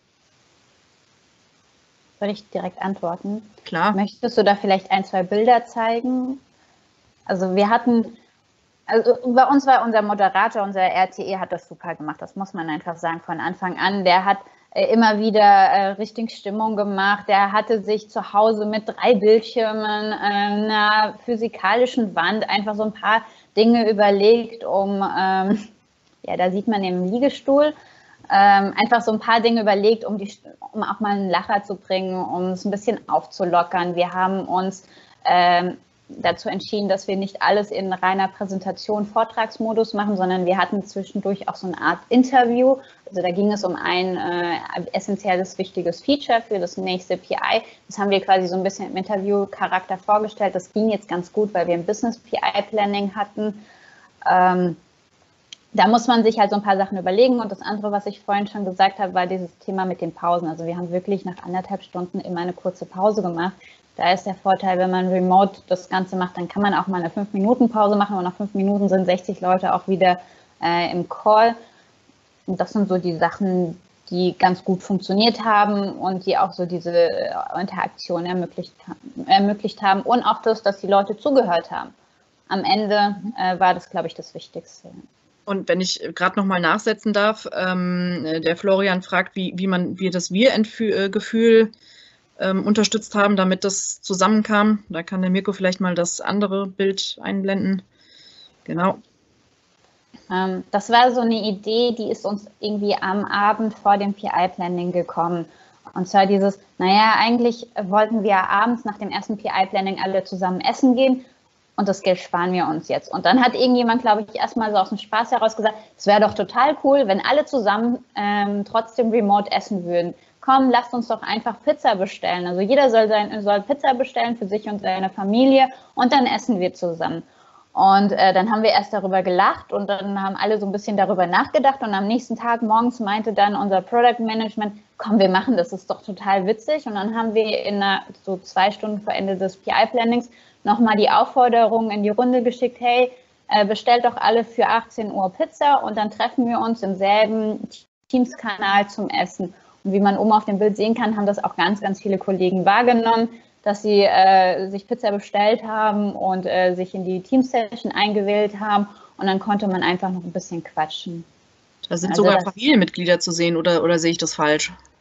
Soll ich direkt antworten? Klar. Möchtest du da vielleicht ein, zwei Bilder zeigen? Also wir hatten, also bei uns war unser Moderator, unser R T E hat das super gemacht, das muss man einfach sagen, von Anfang an. Der hat äh, immer wieder äh, richtig Stimmung gemacht, der hatte sich zu Hause mit drei Bildschirmen, äh, einer physikalischen Wand einfach so ein paar Dinge überlegt, um, ähm, ja, da sieht man den Liegestuhl, Ähm, einfach so ein paar Dinge überlegt, um, die, um auch mal einen Lacher zu bringen, um es ein bisschen aufzulockern. Wir haben uns ähm, dazu entschieden, dass wir nicht alles in reiner Präsentation, Vortragsmodus machen, sondern wir hatten zwischendurch auch so eine Art Interview. Also da ging es um ein äh, essentielles, wichtiges Feature für das nächste P I. Das haben wir quasi so ein bisschen im Interview-Charakter vorgestellt. Das ging jetzt ganz gut, weil wir ein Business-P I-Planning hatten. Ähm, Da muss man sich halt so ein paar Sachen überlegen. Und das andere, was ich vorhin schon gesagt habe, war dieses Thema mit den Pausen. Also wir haben wirklich nach anderthalb Stunden immer eine kurze Pause gemacht. Da ist der Vorteil, wenn man remote das Ganze macht, dann kann man auch mal eine fünf Minuten Pause machen. Und nach fünf Minuten sind sechzig Leute auch wieder äh, im Call. Und das sind so die Sachen, die ganz gut funktioniert haben und die auch so diese Interaktion ermöglicht, ermöglicht haben. Und auch das, dass die Leute zugehört haben. Am Ende äh, war das, glaube ich, das Wichtigste. Und wenn ich gerade noch mal nachsetzen darf, ähm, der Florian fragt, wie, wie man wir das Wir-Gefühl ähm, unterstützt haben, damit das zusammenkam. Da kann der Mirko vielleicht mal das andere Bild einblenden. Genau. Ähm, das war so eine Idee, die ist uns irgendwie am Abend vor dem P I-Planning gekommen. Und zwar dieses, naja, eigentlich wollten wir abends nach dem ersten P I-Planning alle zusammen essen gehen. Und das Geld sparen wir uns jetzt. Und dann hat irgendjemand, glaube ich, erstmal so aus dem Spaß heraus gesagt, es wäre doch total cool, wenn alle zusammen ähm, trotzdem remote essen würden. Komm, lasst uns doch einfach Pizza bestellen. Also jeder soll, sein, soll Pizza bestellen für sich und seine Familie und dann essen wir zusammen. Und äh, dann haben wir erst darüber gelacht und dann haben alle so ein bisschen darüber nachgedacht und am nächsten Tag morgens meinte dann unser Product Management, komm, wir machen das, ist doch total witzig. Und dann haben wir in einer, so zwei Stunden vor Ende des P I-Plannings nochmal die Aufforderung in die Runde geschickt, hey, äh, bestellt doch alle für achtzehn Uhr Pizza und dann treffen wir uns im selben Teams-Kanal zum Essen. Und wie man oben auf dem Bild sehen kann, haben das auch ganz, ganz viele Kollegen wahrgenommen, dass sie äh, sich Pizza bestellt haben und äh, sich in die Team-Session eingewählt haben und dann konnte man einfach noch ein bisschen quatschen. Da sind also sogar Familienmitglieder zu sehen, oder, oder sehe ich das falsch?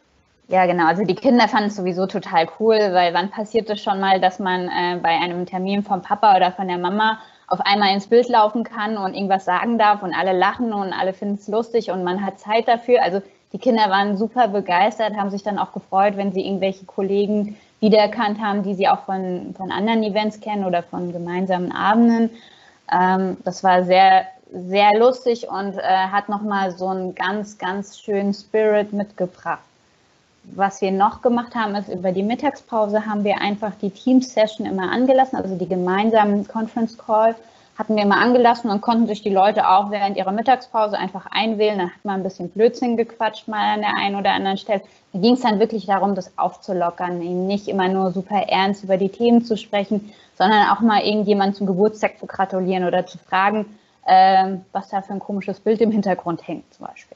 Ja, genau. Also die Kinder fanden es sowieso total cool, weil wann passiert es schon mal, dass man äh, bei einem Termin vom Papa oder von der Mama auf einmal ins Bild laufen kann und irgendwas sagen darf und alle lachen und alle finden es lustig und man hat Zeit dafür. Also die Kinder waren super begeistert, haben sich dann auch gefreut, wenn sie irgendwelche Kollegen wiedererkannt haben, die sie auch von, von anderen Events kennen oder von gemeinsamen Abenden. Ähm, das war sehr, sehr lustig und äh, hat nochmal so einen ganz, ganz schönen Spirit mitgebracht. Was wir noch gemacht haben, ist, über die Mittagspause haben wir einfach die Teams-Session immer angelassen, also die gemeinsamen Conference-Call hatten wir immer angelassen und konnten sich die Leute auch während ihrer Mittagspause einfach einwählen. Dann hat man ein bisschen Blödsinn gequatscht mal an der einen oder anderen Stelle. Da ging es dann wirklich darum, das aufzulockern, eben nicht immer nur super ernst über die Themen zu sprechen, sondern auch mal irgendjemand zum Geburtstag zu gratulieren oder zu fragen, äh, was da für ein komisches Bild im Hintergrund hängt zum Beispiel.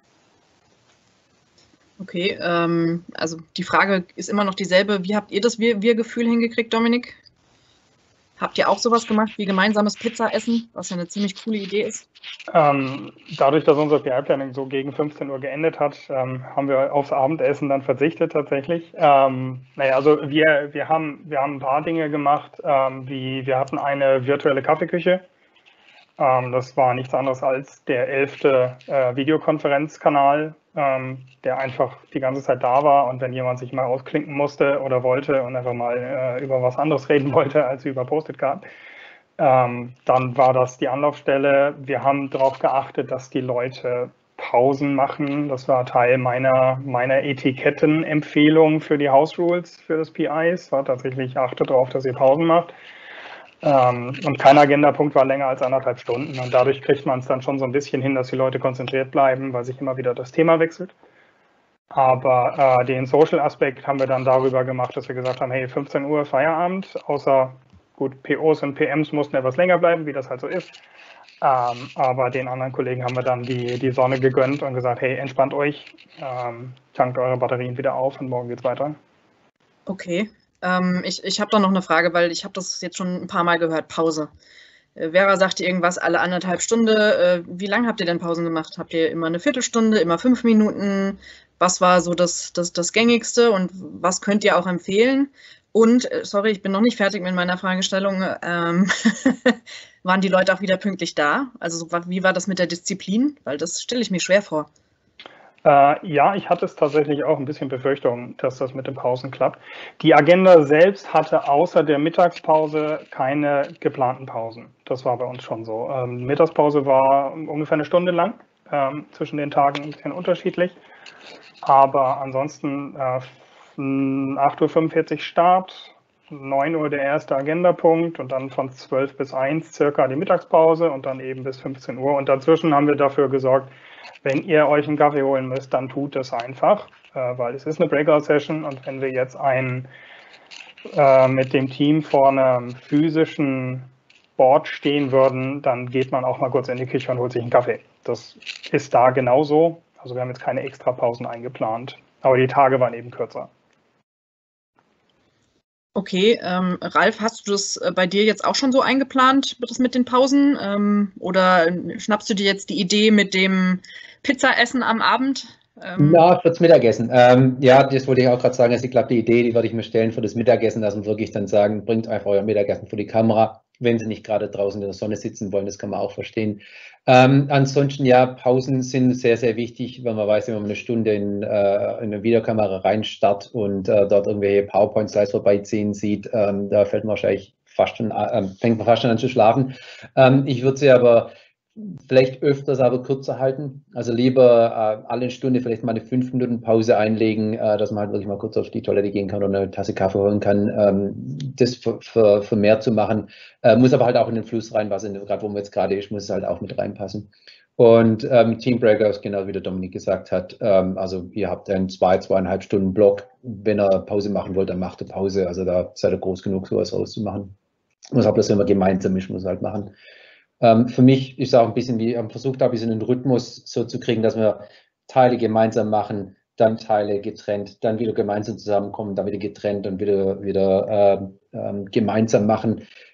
Okay, ähm, also die Frage ist immer noch dieselbe. Wie habt ihr das Wir-Gefühl hingekriegt, Dominik? Habt ihr auch sowas gemacht wie gemeinsames Pizza-Essen, was ja eine ziemlich coole Idee ist? Ähm, dadurch, dass unser P I-Planning so gegen fünfzehn Uhr geendet hat, ähm, haben wir aufs Abendessen dann verzichtet tatsächlich. Ähm, naja, also wir, wir, haben, wir haben ein paar Dinge gemacht, ähm, wie wir hatten eine virtuelle Kaffeeküche. Ähm, das war nichts anderes als der elfte äh, Videokonferenzkanal, ähm, der einfach die ganze Zeit da war und wenn jemand sich mal ausklinken musste oder wollte und einfach mal äh, über was anderes reden wollte als über Post-it-Karten, ähm, dann war das die Anlaufstelle. Wir haben darauf geachtet, dass die Leute Pausen machen. Das war Teil meiner, meiner Etikettenempfehlung für die House Rules für das P I. Es war tatsächlich, achtet darauf, dass ihr Pausen macht. Ähm, und kein Agendapunkt war länger als anderthalb Stunden. Und dadurch kriegt man es dann schon so ein bisschen hin, dass die Leute konzentriert bleiben, weil sich immer wieder das Thema wechselt. Aber äh, den Social-Aspekt haben wir dann darüber gemacht, dass wir gesagt haben, hey, fünfzehn Uhr Feierabend, außer gut, P Os und P Ms mussten etwas länger bleiben, wie das halt so ist. Ähm, aber den anderen Kollegen haben wir dann die, die Sonne gegönnt und gesagt, hey, entspannt euch, ähm, tankt eure Batterien wieder auf und morgen geht's weiter. Okay. Ich, ich habe da noch eine Frage, weil ich habe das jetzt schon ein paar Mal gehört, Pause. Äh, Vera sagte irgendwas alle anderthalb Stunden. Äh, wie lange habt ihr denn Pausen gemacht? Habt ihr immer eine Viertelstunde, immer fünf Minuten? Was war so das, das, das Gängigste und was könnt ihr auch empfehlen? Und, sorry, ich bin noch nicht fertig mit meiner Fragestellung, ähm, waren die Leute auch wieder pünktlich da? Also wie war das mit der Disziplin? Weil das stelle ich mir schwer vor. Äh, ja, ich hatte es tatsächlich auch ein bisschen Befürchtung, dass das mit den Pausen klappt. Die Agenda selbst hatte außer der Mittagspause keine geplanten Pausen. Das war bei uns schon so. Ähm, Mittagspause war ungefähr eine Stunde lang, ähm, zwischen den Tagen ein bisschen unterschiedlich. Aber ansonsten äh, acht Uhr fünfundvierzig Start, neun Uhr der erste Agendapunkt und dann von zwölf bis eins circa die Mittagspause und dann eben bis fünfzehn Uhr. Und dazwischen haben wir dafür gesorgt, wenn ihr euch einen Kaffee holen müsst, dann tut es einfach, äh, weil es ist eine Breakout-Session und wenn wir jetzt ein, äh, mit dem Team vor einem physischen Board stehen würden, dann geht man auch mal kurz in die Küche und holt sich einen Kaffee. Das ist da genauso. Also wir haben jetzt keine extra Pausen eingeplant, aber die Tage waren eben kürzer. Okay, ähm, Ralf, hast du das bei dir jetzt auch schon so eingeplant, das mit den Pausen? Ähm, oder schnappst du dir jetzt die Idee mit dem Pizzaessen am Abend? Ähm, ja, fürs Mittagessen. Ähm, ja, das wollte ich auch gerade sagen. Also ich glaube, die Idee, die würde ich mir stellen für das Mittagessen, dass wir wirklich dann sagen, bringt einfach euer Mittagessen vor die Kamera, wenn Sie nicht gerade draußen in der Sonne sitzen wollen. Das kann man auch verstehen. Ähm, ansonsten, ja, Pausen sind sehr, sehr wichtig, wenn man weiß, wenn man eine Stunde in, äh, in eine Videokamera reinstarrt und äh, dort irgendwelche PowerPoint-Slides vorbeiziehen sieht, ähm, da fällt man wahrscheinlich fast schon, äh, fängt man fast schon an zu schlafen. Ähm, ich würde sie aber vielleicht öfters, aber kürzer halten. Also lieber äh, alle Stunde vielleicht mal eine fünf Minuten Pause einlegen, äh, dass man halt wirklich mal kurz auf die Toilette gehen kann oder eine Tasse Kaffee holen kann. Ähm, das für, für, für mehr zu machen, äh, muss aber halt auch in den Fluss rein, was in gerade wo man jetzt gerade ist, muss es halt auch mit reinpassen. Und ähm, Team Breakouts, genau wie der Dominik gesagt hat, ähm, also ihr habt einen zwei, zweieinhalb Stunden Block. Wenn ihr Pause machen wollt, dann macht ihr Pause. Also da seid ihr groß genug, sowas rauszumachen. Muss aber das immer gemeinsam ist, muss halt machen. Ähm, für mich ist auch ein bisschen wie, ähm, versucht habe, ein bisschen einen Rhythmus so zu kriegen, dass wir Teile gemeinsam machen, dann Teile getrennt, dann wieder gemeinsam zusammenkommen, dann wieder getrennt und wieder, wieder ähm, ähm, gemeinsam machen.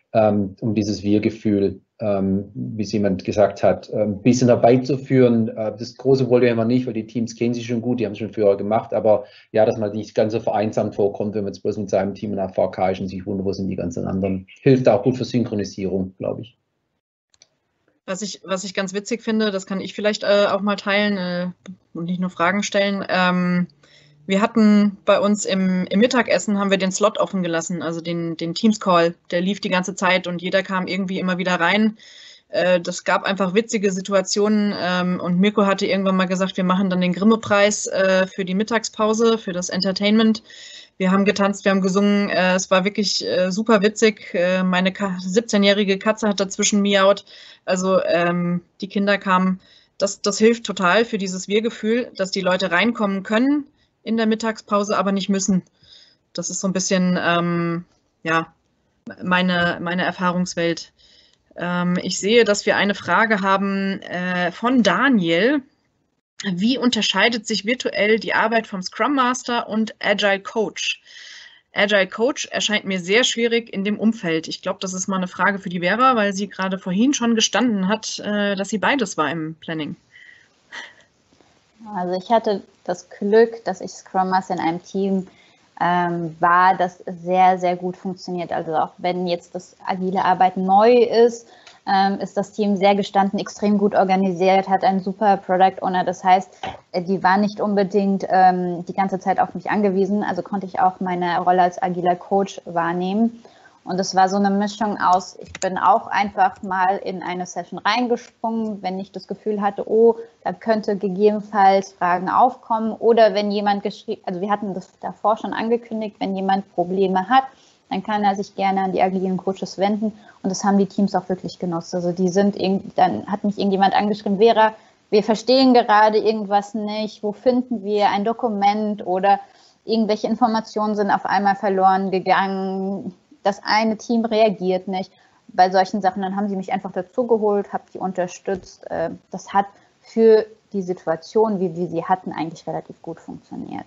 ähm, um dieses Wir-Gefühl, ähm, wie es jemand gesagt hat, ein bisschen herbeizuführen. Äh, das Große wollte man nicht, weil die Teams kennen sich schon gut, die haben es schon früher gemacht, aber ja, dass man nicht ganz so vereinsamt vorkommt, wenn man jetzt bloß mit seinem Team in A V K ist und sich wundert, wo sind die ganzen anderen. Hilft auch gut für Synchronisierung, glaube ich. Was ich, was ich ganz witzig finde, das kann ich vielleicht äh, auch mal teilen äh, und nicht nur Fragen stellen. Ähm, wir hatten bei uns im, im Mittagessen, haben wir den Slot offen gelassen, also den, den Teams-Call, der lief die ganze Zeit und jeder kam irgendwie immer wieder rein. Äh, das gab einfach witzige Situationen ähm, und Mirko hatte irgendwann mal gesagt, wir machen dann den Grimme-Preis äh, für die Mittagspause, für das Entertainment. Wir haben getanzt, wir haben gesungen, äh, es war wirklich äh, super witzig. Äh, meine siebzehnjährige Katze hat dazwischen miaut. Also ähm, die Kinder kamen, das, das hilft total für dieses Wir-Gefühl, dass die Leute reinkommen können in der Mittagspause, aber nicht müssen. Das ist so ein bisschen ähm, ja, meine, meine Erfahrungswelt. Ähm, ich sehe, dass wir eine Frage haben äh, von Daniel. Wie unterscheidet sich virtuell die Arbeit vom Scrum Master und Agile Coach? Agile Coach erscheint mir sehr schwierig in dem Umfeld. Ich glaube, das ist mal eine Frage für die Vera, weil sie gerade vorhin schon gestanden hat, dass sie beides war im Planning. Also ich hatte das Glück, dass ich Scrum Master in einem Team ähm, war, das sehr, sehr gut funktioniert. Also auch wenn jetzt das agile Arbeiten neu ist, ähm, ist das Team sehr gestanden, extrem gut organisiert, hat einen super Product Owner. Das heißt, die war nicht unbedingt ähm, die ganze Zeit auf mich angewiesen. Also konnte ich auch meine Rolle als agiler Coach wahrnehmen. Und es war so eine Mischung aus, ich bin auch einfach mal in eine Session reingesprungen, wenn ich das Gefühl hatte, oh, da könnte gegebenenfalls Fragen aufkommen. Oder wenn jemand geschrieben, also wir hatten das davor schon angekündigt, wenn jemand Probleme hat, dann kann er sich gerne an die agilen Coaches wenden. Und das haben die Teams auch wirklich genutzt. Also die sind, dann hat mich irgendjemand angeschrieben, Vera, wir verstehen gerade irgendwas nicht, wo finden wir ein Dokument oder irgendwelche Informationen sind auf einmal verloren gegangen. Das eine Team reagiert nicht. Bei solchen Sachen, dann haben sie mich einfach dazugeholt, habe die unterstützt. Das hat für die Situation, wie wir sie hatten, eigentlich relativ gut funktioniert.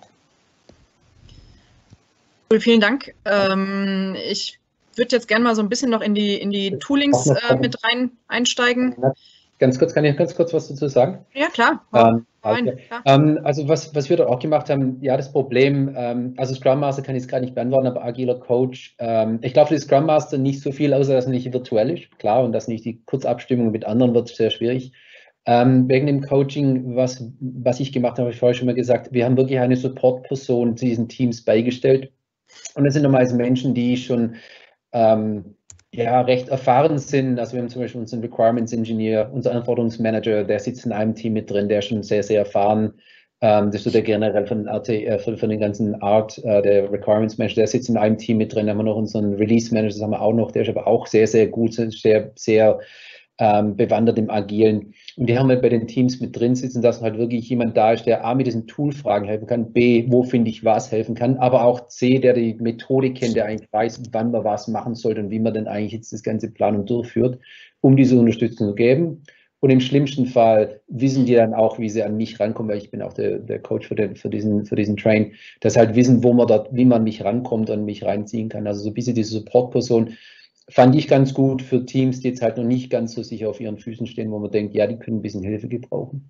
Vielen Dank. Ähm, ich würde jetzt gerne mal so ein bisschen noch in die, in die Toolings äh, mit rein einsteigen. Ganz kurz, kann ich ganz kurz was dazu sagen? Ja, klar. Ähm, rein, klar. Ähm, also was, was wir dort auch gemacht haben, ja, das Problem, ähm, also Scrum Master kann ich es gerade nicht beantworten, aber agiler Coach, ähm, ich glaube für die Scrum Master nicht so viel, außer dass es nicht virtuell ist, klar, und dass nicht die Kurzabstimmung mit anderen wird sehr schwierig. Ähm, wegen dem Coaching, was, was ich gemacht habe, habe ich vorher schon mal gesagt, wir haben wirklich eine Support-Person zu diesen Teams beigestellt. Und das sind normalerweise Menschen, die schon ähm, ja, recht erfahren sind. Also wir haben zum Beispiel unseren Requirements Engineer, unser Anforderungsmanager, der sitzt in einem Team mit drin, der ist schon sehr, sehr erfahren. Ähm, das ist so der generell von, R T, äh, von, von den ganzen Art, äh, der Requirements Manager, der sitzt in einem Team mit drin. Dann haben wir noch unseren Release Manager, das haben wir auch noch, der ist aber auch sehr, sehr gut, sehr, sehr ähm, bewandert im Agilen. Und die haben wir bei den Teams mit drin sitzen, dass halt wirklich jemand da ist, der A, mit diesen Tool-Fragen helfen kann, B, wo finde ich was helfen kann, aber auch C, der die Methode kennt, der eigentlich weiß, wann man was machen sollte und wie man denn eigentlich jetzt das ganze Planung durchführt, um diese Unterstützung zu geben. Und im schlimmsten Fall wissen die dann auch, wie sie an mich rankommen, weil ich bin auch der, der Coach für, den, für, diesen, für diesen Train, dass halt wissen, wo man dort, wie man mich rankommt und mich reinziehen kann. Also so ein bisschen diese Support-Person fand ich ganz gut für Teams, die jetzt halt noch nicht ganz so sicher auf ihren Füßen stehen, wo man denkt, ja, die können ein bisschen Hilfe gebrauchen.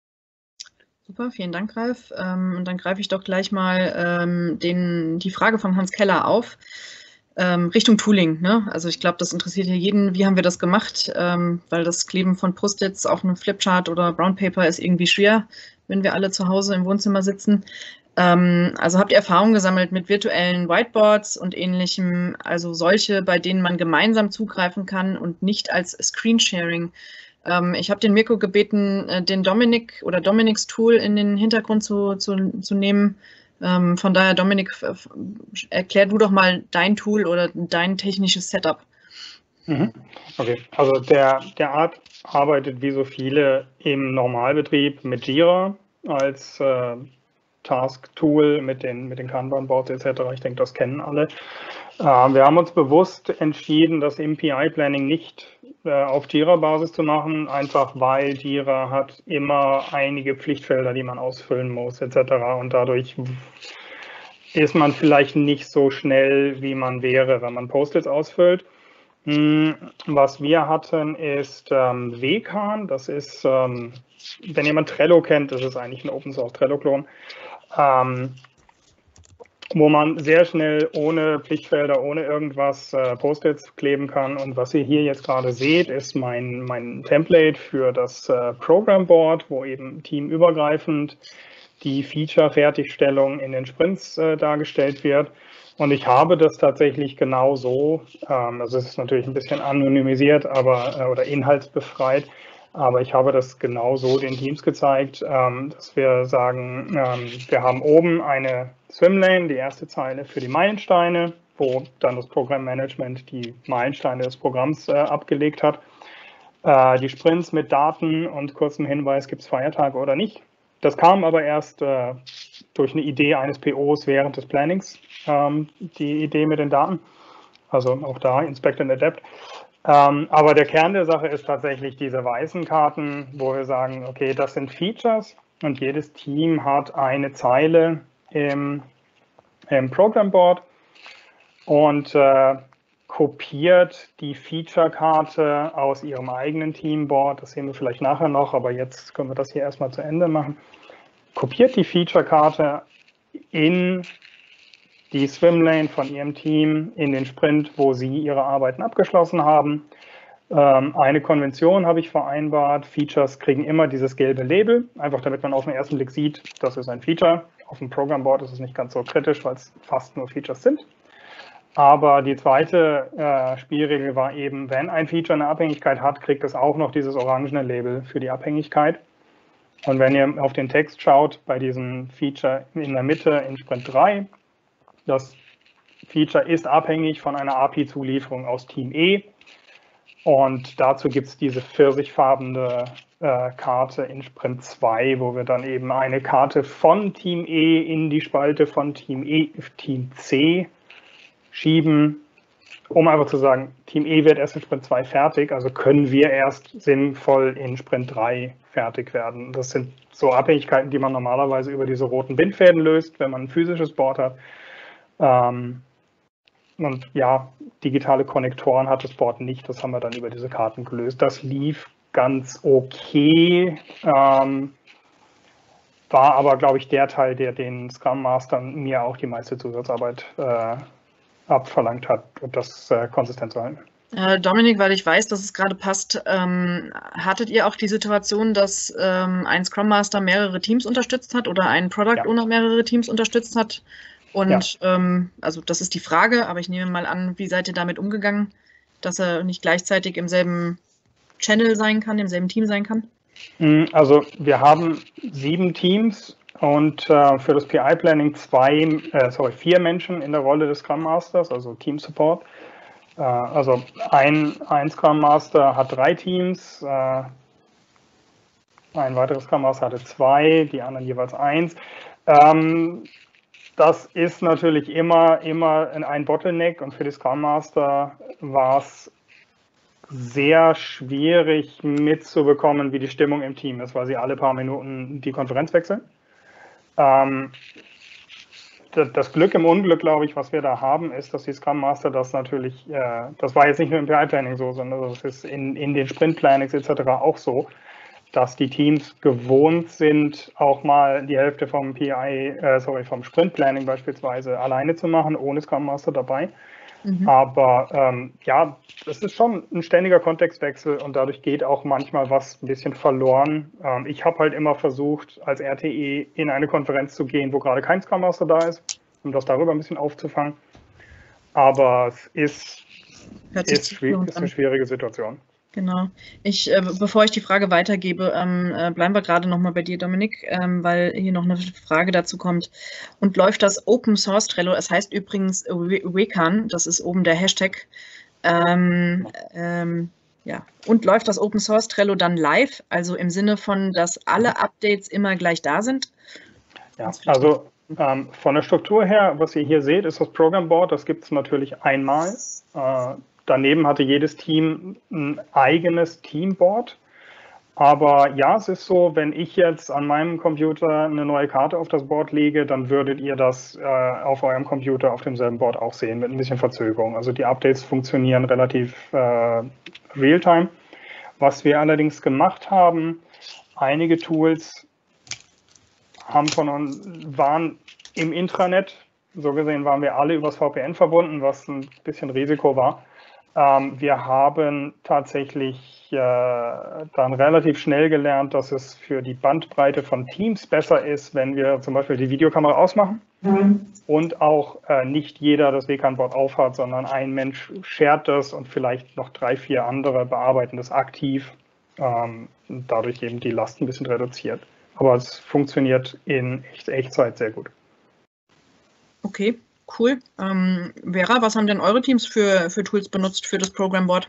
Super, vielen Dank, Ralf. Ähm, und dann greife ich doch gleich mal ähm, den, die Frage von Hans Keller auf. Ähm, Richtung Tooling, ne? Also ich glaube, das interessiert ja jeden, wie haben wir das gemacht, ähm, weil das Kleben von Post-its auf einem Flipchart oder Brown Paper ist irgendwie schwer, wenn wir alle zu Hause im Wohnzimmer sitzen. Ähm, also habt ihr Erfahrung gesammelt mit virtuellen Whiteboards und ähnlichem, also solche, bei denen man gemeinsam zugreifen kann und nicht als Screensharing. Ähm, ich habe den Mirko gebeten, den Dominik oder Dominiks Tool in den Hintergrund zu, zu, zu nehmen. Ähm, von daher, Dominik, erklär du doch mal dein Tool oder dein technisches Setup. Mhm. Okay, also der, der Art arbeitet wie so viele im Normalbetrieb mit Jira als äh, Task-Tool mit den, mit den Kanban-Boards et cetera. Ich denke, das kennen alle. Äh, wir haben uns bewusst entschieden, das im P I-Planning nicht äh, auf Jira-Basis zu machen, einfach weil Jira hat immer einige Pflichtfelder, die man ausfüllen muss et cetera. Und dadurch ist man vielleicht nicht so schnell, wie man wäre, wenn man Post-its ausfüllt. Was wir hatten, ist ähm, Wkan. Das ist, ähm, wenn jemand Trello kennt, das ist eigentlich ein Open-Source Trello-Klon, ähm, wo man sehr schnell ohne Pflichtfelder, ohne irgendwas äh, Post-its kleben kann. Und was ihr hier jetzt gerade seht, ist mein, mein Template für das äh, Program Board, wo eben teamübergreifend die Feature-Fertigstellung in den Sprints äh, dargestellt wird. Und ich habe das tatsächlich genau so, ähm, also es ist natürlich ein bisschen anonymisiert, aber äh, oder inhaltsbefreit, aber ich habe das genau so den Teams gezeigt, ähm, dass wir sagen, ähm, wir haben oben eine Swimlane, die erste Zeile für die Meilensteine, wo dann das Programmmanagement die Meilensteine des Programms äh, abgelegt hat. Äh, die Sprints mit Daten und kurzem Hinweis, gibt es Feiertage oder nicht. Das kam aber erst äh, durch eine Idee eines P Os während des Plannings, ähm, die Idee mit den Daten. Also auch da Inspect and Adapt. Ähm, aber der Kern der Sache ist tatsächlich diese weißen Karten, wo wir sagen, okay, das sind Features und jedes Team hat eine Zeile im, im Program Board und äh, kopiert die Feature-Karte aus ihrem eigenen Teamboard. Das sehen wir vielleicht nachher noch, aber jetzt können wir das hier erstmal zu Ende machen. Kopiert die Feature-Karte in die Swimlane von ihrem Team in den Sprint, wo sie ihre Arbeiten abgeschlossen haben. Ähm, eine Konvention habe ich vereinbart. Features kriegen immer dieses gelbe Label, einfach damit man auf den ersten Blick sieht, das ist ein Feature. Auf dem Programmboard ist es nicht ganz so kritisch, weil es fast nur Features sind. Aber die zweite äh, Spielregel war eben, wenn ein Feature eine Abhängigkeit hat, kriegt es auch noch dieses orangene Label für die Abhängigkeit. Und wenn ihr auf den Text schaut, bei diesem Feature in der Mitte in Sprint drei, das Feature ist abhängig von einer A P I-Zulieferung aus Team E. Und dazu gibt es diese pfirsichfarbene äh, Karte in Sprint zwei, wo wir dann eben eine Karte von Team E in die Spalte von Team E, Team C schieben, um einfach zu sagen, Team E wird erst in Sprint zwei fertig, also können wir erst sinnvoll in Sprint drei fertig werden. Das sind so Abhängigkeiten, die man normalerweise über diese roten Bindfäden löst, wenn man ein physisches Board hat. Ähm, und ja, digitale Konnektoren hat das Board nicht, das haben wir dann über diese Karten gelöst. Das lief ganz okay, ähm, war aber, glaube ich, der Teil, der den Scrum Mastern mir auch die meiste Zusatzarbeit äh, abverlangt hat, und das äh, konsistent zu halten. Äh, Dominik, weil ich weiß, dass es gerade passt, ähm, hattet ihr auch die Situation, dass ähm, ein Scrum Master mehrere Teams unterstützt hat oder ein Product Owner ja. mehrere Teams unterstützt hat? Und ja. ähm, also das ist die Frage, aber ich nehme mal an, wie seid ihr damit umgegangen, dass er nicht gleichzeitig im selben Channel sein kann, im selben Team sein kann? Also wir haben sieben Teams und äh, für das P I-Planning zwei, äh, sorry, vier Menschen in der Rolle des Scrum Masters, also Team Support. Äh, also ein, ein Scrum Master hat drei Teams, äh, ein weiteres Scrum Master hatte zwei, die anderen jeweils eins. Ähm, das ist natürlich immer, immer ein Bottleneck, und für die Scrum Master war es sehr schwierig mitzubekommen, wie die Stimmung im Team ist, weil sie alle paar Minuten die Konferenz wechseln. Ähm, das Glück im Unglück, glaube ich, was wir da haben, ist, dass die Scrum Master das natürlich, äh, das war jetzt nicht nur im P I-Planning so, sondern das ist in, in den Sprint-Plannings et cetera auch so, dass die Teams gewohnt sind, auch mal die Hälfte vom P I, äh, sorry, vom Sprint-Planning beispielsweise alleine zu machen, ohne Scrum Master dabei. Mhm. Aber ähm, ja, das ist schon ein ständiger Kontextwechsel, und dadurch geht auch manchmal was ein bisschen verloren. Ähm, ich habe halt immer versucht, als R T E in eine Konferenz zu gehen, wo gerade kein Scrum Master da ist, um das darüber ein bisschen aufzufangen. Aber es ist, ist, schwierig, ist eine schwierige Situation. Genau. Ich, äh, bevor ich die Frage weitergebe, ähm, äh, bleiben wir gerade nochmal bei dir, Dominik, ähm, weil hier noch eine Frage dazu kommt. Und läuft das Open Source Trello, es heißt übrigens Wkan, das ist oben der Hashtag, ähm, ähm, ja, und läuft das Open Source Trello dann live, also im Sinne von, dass alle Updates immer gleich da sind? Ja, also ähm, von der Struktur her, was ihr hier seht, ist das Program Board, das gibt es natürlich einmal. Äh, Daneben hatte jedes Team ein eigenes Teamboard. Aber ja, es ist so, wenn ich jetzt an meinem Computer eine neue Karte auf das Board lege, dann würdet ihr das äh, auf eurem Computer auf demselben Board auch sehen, mit ein bisschen Verzögerung. Also die Updates funktionieren relativ äh, real-time. Was wir allerdings gemacht haben, einige Tools haben von uns, waren im Intranet, so gesehen waren wir alle übers V P N verbunden, was ein bisschen Risiko war. Ähm, wir haben tatsächlich äh, dann relativ schnell gelernt, dass es für die Bandbreite von Teams besser ist, wenn wir zum Beispiel die Videokamera ausmachen mhm. und auch äh, nicht jeder das W K N-Board aufhat, sondern ein Mensch shared das und vielleicht noch drei, vier andere bearbeiten das aktiv. Ähm, dadurch eben die Last ein bisschen reduziert. Aber es funktioniert in Echt Echtzeit sehr gut. Okay. Cool. Ähm, Vera, was haben denn eure Teams für, für Tools benutzt für das Program Board?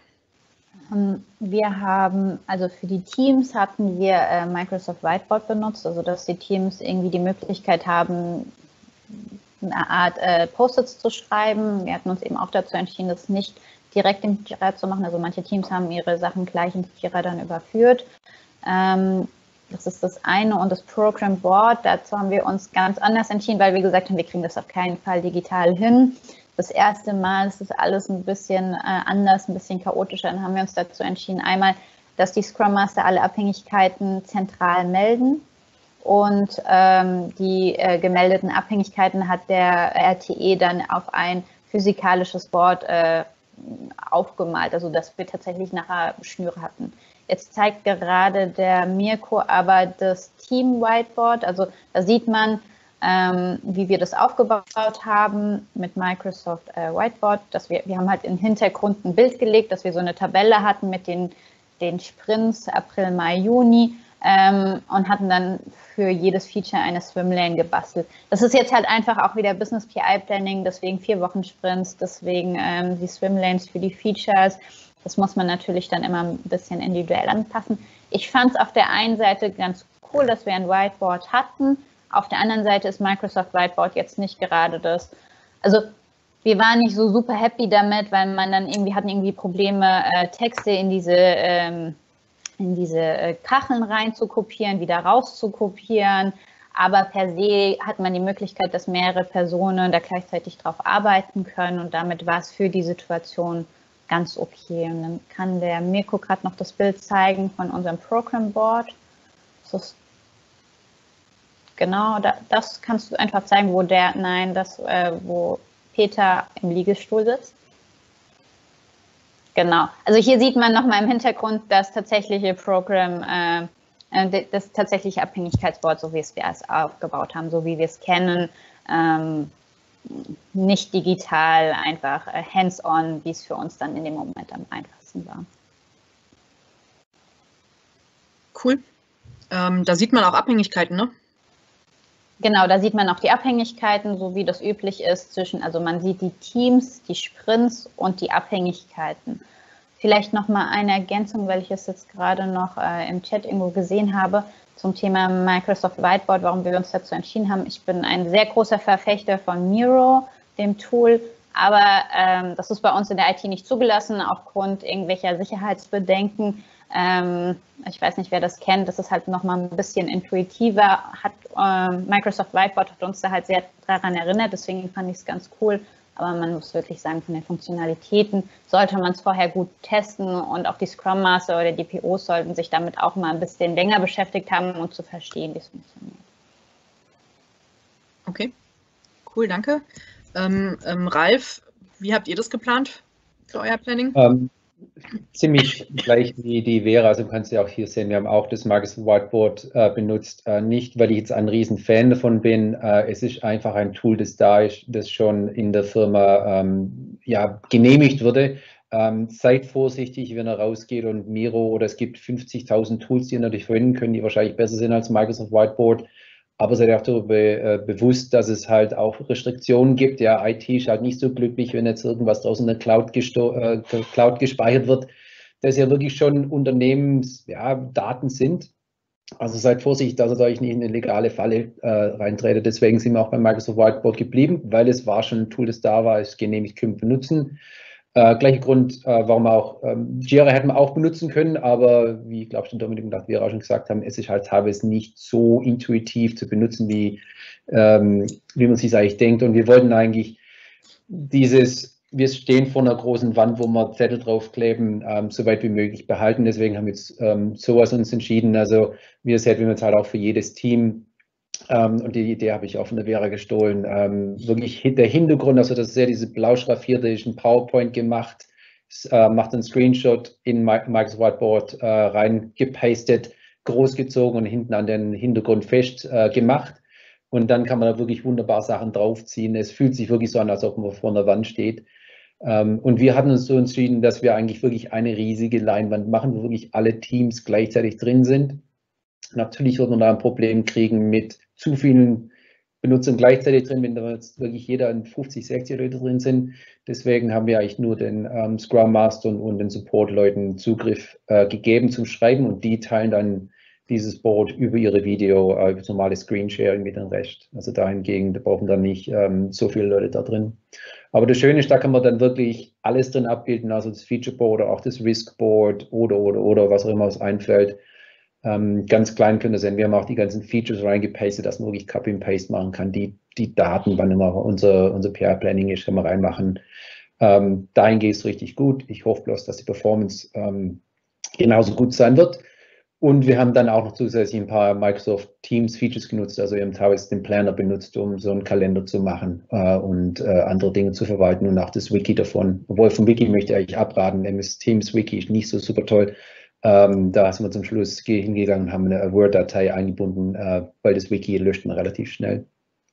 Wir haben, also für die Teams hatten wir äh, Microsoft Whiteboard benutzt, also dass die Teams irgendwie die Möglichkeit haben, eine Art äh, Post-its zu schreiben. Wir hatten uns eben auch dazu entschieden, das nicht direkt im Jira zu machen. Also manche Teams haben ihre Sachen gleich ins Jira dann überführt. Ähm, Das ist das eine. Und das Program Board, dazu haben wir uns ganz anders entschieden, weil wir gesagt haben, wir kriegen das auf keinen Fall digital hin. Das erste Mal ist das alles ein bisschen äh, anders, ein bisschen chaotischer. Dann haben wir uns dazu entschieden, einmal, dass die Scrum Master alle Abhängigkeiten zentral melden. Und ähm, die äh, gemeldeten Abhängigkeiten hat der R T E dann auf ein physikalisches Board äh, aufgemalt, also dass wir tatsächlich nachher Schnüre hatten. Jetzt zeigt gerade der Mirko aber das Team Whiteboard, also da sieht man, ähm, wie wir das aufgebaut haben mit Microsoft äh, Whiteboard, dass wir, wir haben halt im Hintergrund ein Bild gelegt, dass wir so eine Tabelle hatten mit den, den Sprints April, Mai, Juni ähm, und hatten dann für jedes Feature eine Swimlane gebastelt. Das ist jetzt halt einfach auch wieder Business P I Planning, deswegen vier Wochen Sprints, deswegen ähm, die Swimlanes für die Features. Das muss man natürlich dann immer ein bisschen individuell anpassen. Ich fand es auf der einen Seite ganz cool, dass wir ein Whiteboard hatten. Auf der anderen Seite ist Microsoft Whiteboard jetzt nicht gerade das. Also wir waren nicht so super happy damit, weil man dann irgendwie hatten irgendwie Probleme, äh, Texte in diese, ähm, in diese äh, Kacheln rein zu kopieren, wieder raus zu kopieren. Aber per se hat man die Möglichkeit, dass mehrere Personen da gleichzeitig drauf arbeiten können. Und damit war es für die Situation ganz okay. Und dann kann der Mirko gerade noch das Bild zeigen von unserem Program Board. Das ist genau, da, das kannst du einfach zeigen, wo der, nein, das, äh, wo Peter im Liegestuhl sitzt. Genau. Also hier sieht man nochmal im Hintergrund das tatsächliche Program, äh, das tatsächliche Abhängigkeitsboard, so wie es wir es aufgebaut haben, so wie wir es kennen. Ähm, nicht digital, einfach hands-on, wie es für uns dann in dem Moment am einfachsten war. Cool. Ähm, da sieht man auch Abhängigkeiten, ne? Genau, da sieht man auch die Abhängigkeiten, so wie das üblich ist zwischen, also man sieht die Teams, die Sprints und die Abhängigkeiten. Vielleicht nochmal eine Ergänzung, weil ich es jetzt gerade noch äh, im Chat irgendwo gesehen habe, zum Thema Microsoft Whiteboard, warum wir uns dazu entschieden haben. Ich bin ein sehr großer Verfechter von Miro, dem Tool, aber ähm, das ist bei uns in der I T nicht zugelassen, aufgrund irgendwelcher Sicherheitsbedenken. Ähm, ich weiß nicht, wer das kennt, das ist halt nochmal ein bisschen intuitiver. Hat, äh, Microsoft Whiteboard hat uns da halt sehr daran erinnert, deswegen fand ich es ganz cool. Aber man muss wirklich sagen, von den Funktionalitäten sollte man es vorher gut testen und auch die Scrum Master oder die P Os sollten sich damit auch mal ein bisschen länger beschäftigt haben, um zu verstehen, wie es funktioniert. Okay, cool, danke. Ähm, ähm, Ralf, wie habt ihr das geplant für euer Planning? Ähm, ziemlich gleich wie die Vera, also du kannst ja auch hier sehen, wir haben auch das Microsoft Whiteboard äh, benutzt, äh, nicht weil ich jetzt ein riesen Fan davon bin, äh, es ist einfach ein Tool, das da ist, das schon in der Firma ähm, ja, genehmigt wurde. Ähm, seid vorsichtig, wenn ihr rausgeht und Miro oder es gibt fünfzigtausend Tools, die ihr natürlich verwenden könnt, die wahrscheinlich besser sind als Microsoft Whiteboard. Aber seid auch darüber äh, bewusst, dass es halt auch Restriktionen gibt. Ja, I T ist halt nicht so glücklich, wenn jetzt irgendwas draußen in der Cloud, äh, Cloud gespeichert wird, das ja wirklich schon Unternehmensdaten ja, sind. Also seid vorsichtig, dass ihr euch nicht in eine legale Falle äh, reintretet. Deswegen sind wir auch beim Microsoft Whiteboard geblieben, weil es war schon ein Tool, das da war, es genehmigt, können wir benutzen. Äh, gleicher Grund, äh, warum auch ähm, Jira hätten wir auch benutzen können, aber wie, glaube ich, Dominik und wir auch schon gesagt haben, es ist halt teilweise nicht so intuitiv zu benutzen, wie, ähm, wie man sich eigentlich denkt. Und wir wollten eigentlich dieses, wir stehen vor einer großen Wand, wo wir Zettel draufkleben, ähm, so weit wie möglich behalten. Deswegen haben wir jetzt ähm, sowas uns entschieden. Also wir hätten jetzt halt auch für jedes Team, ähm, und die Idee habe ich auch von der Vera gestohlen, ähm, wirklich der Hintergrund, also das ist ja diese blau schraffierte, ist ein PowerPoint gemacht, äh, macht einen Screenshot in Microsoft Whiteboard äh, reingepastet, großgezogen und hinten an den Hintergrund fest äh, gemacht. Und dann kann man da wirklich wunderbar Sachen draufziehen. Es fühlt sich wirklich so an, als ob man vor einer Wand steht. Ähm, und wir hatten uns so entschieden, dass wir eigentlich wirklich eine riesige Leinwand machen, wo wirklich alle Teams gleichzeitig drin sind. Natürlich wird man da ein Problem kriegen mit zu vielen Benutzern gleichzeitig drin, wenn da jetzt wirklich jeder in fünfzig, sechzig Leute drin sind. Deswegen haben wir eigentlich nur den ähm, Scrum Master und den Support-Leuten Zugriff äh, gegeben zum Schreiben und die teilen dann dieses Board über ihre Video, äh, über das normale Screensharing mit dem Rest. Also dahingegen, da brauchen dann nicht ähm, so viele Leute da drin. Aber das Schöne ist, da kann man dann wirklich alles drin abbilden, also das Feature Board oder auch das Risk Board oder, oder, oder, was auch immer uns einfällt. Ähm, ganz klein können das sein. Wir haben auch die ganzen Features reingepastet, dass man wirklich Copy and Paste machen kann. Die, die Daten, wann immer unser, unser P R-Planning ist, kann man reinmachen. Ähm, dahin geht es richtig gut. Ich hoffe bloß, dass die Performance ähm, genauso gut sein wird. Und wir haben dann auch noch zusätzlich ein paar Microsoft Teams Features genutzt. Also wir haben teilweise den Planner benutzt, um so einen Kalender zu machen äh, und äh, andere Dinge zu verwalten und auch das Wiki davon. Obwohl vom Wiki möchte ich eigentlich abraten. M S Teams Wiki ist nicht so super toll. Ähm, da sind wir zum Schluss hingegangen und haben eine Word-Datei eingebunden, äh, weil das Wiki löscht man relativ schnell.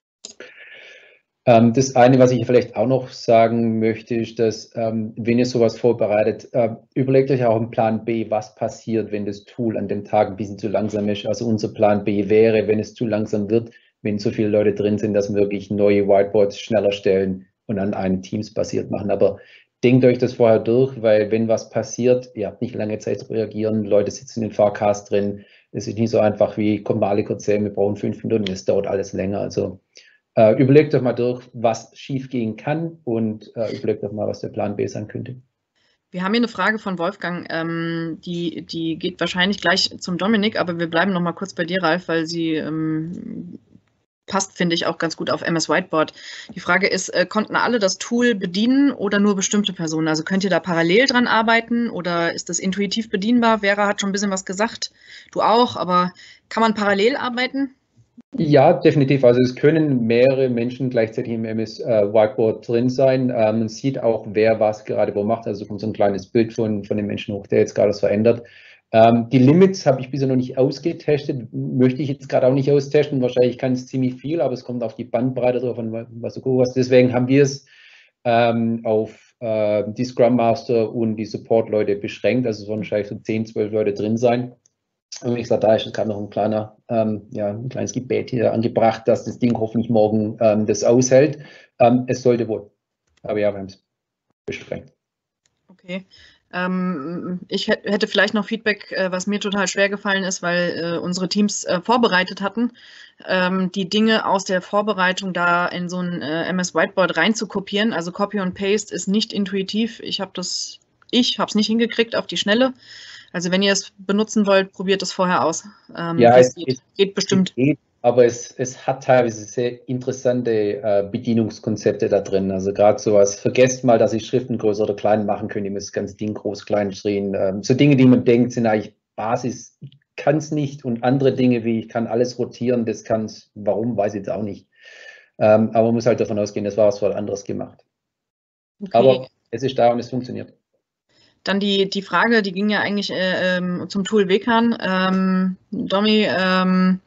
Ähm, das eine, was ich vielleicht auch noch sagen möchte, ist, dass ähm, wenn ihr sowas vorbereitet, äh, überlegt euch auch einen Plan B, was passiert, wenn das Tool an dem Tag ein bisschen zu langsam ist. Also unser Plan B wäre, wenn es zu langsam wird, wenn so viele Leute drin sind, dass wir wirklich neue Whiteboards schneller stellen und an einen Teams basiert machen. Aber denkt euch das vorher durch, weil wenn was passiert, ihr habt nicht lange Zeit zu reagieren, Leute sitzen in den Forecast drin, es ist nicht so einfach wie, kommt mal alle kurz sehen, wir brauchen fünf Minuten, es dauert alles länger. Also äh, überlegt euch mal durch, was schief gehen kann und äh, überlegt euch mal, was der Plan B sein könnte. Wir haben hier eine Frage von Wolfgang, ähm, die, die geht wahrscheinlich gleich zum Dominik, aber wir bleiben noch mal kurz bei dir, Ralf, weil sie ähm, passt, finde ich, auch ganz gut auf M S Whiteboard. Die Frage ist, äh, konnten alle das Tool bedienen oder nur bestimmte Personen? Also könnt ihr da parallel dran arbeiten oder ist das intuitiv bedienbar? Vera hat schon ein bisschen was gesagt, du auch, aber kann man parallel arbeiten? Ja, definitiv. Also es können mehrere Menschen gleichzeitig im M S äh, Whiteboard drin sein. Ähm, man sieht auch, wer was gerade wo macht. Also kommt so ein kleines Bild von, von dem Menschen hoch, der jetzt gerade was verändert. Ähm, die Limits habe ich bisher noch nicht ausgetestet, möchte ich jetzt gerade auch nicht austesten. Wahrscheinlich kann es ziemlich viel, aber es kommt auf die Bandbreite drauf an, was du guckst. Deswegen haben wir es ähm, auf äh, die Scrum Master und die Support-Leute beschränkt. Also es sollen wahrscheinlich so zehn, zwölf Leute drin sein. Und wie gesagt, da ist gerade noch ein kleiner, ähm, ja, ein kleines Gebet hier angebracht, dass das Ding hoffentlich morgen ähm, das aushält. Ähm, es sollte wohl. Aber ja, wir haben es beschränkt. Okay. Ähm, ich hätte vielleicht noch Feedback, äh, was mir total schwer gefallen ist, weil äh, unsere Teams äh, vorbereitet hatten, ähm, die Dinge aus der Vorbereitung da in so ein äh, M S Whiteboard rein zu kopieren. Also Copy und Paste ist nicht intuitiv. Ich habe das, ich habe es nicht hingekriegt auf die Schnelle. Also wenn ihr es benutzen wollt, probiert es vorher aus. Ähm, ja, es geht. geht, geht bestimmt. Es geht, aber es, es hat teilweise sehr interessante äh, Bedienungskonzepte da drin. Also gerade sowas, vergesst mal, dass ich Schriften größer oder klein machen könnt. Ihr müsst das ganze Ding groß, klein drehen. Ähm, so Dinge, die man denkt, sind eigentlich Basis. Ich kann es nicht. Und andere Dinge, wie ich kann alles rotieren, das kann es, warum, weiß ich jetzt auch nicht. Ähm, aber man muss halt davon ausgehen, das war was voll anderes gemacht. Okay. Aber es ist da und es funktioniert. Dann die, die Frage, die ging ja eigentlich äh, ähm, zum Tool W CAN. Ähm, Domi, ähm,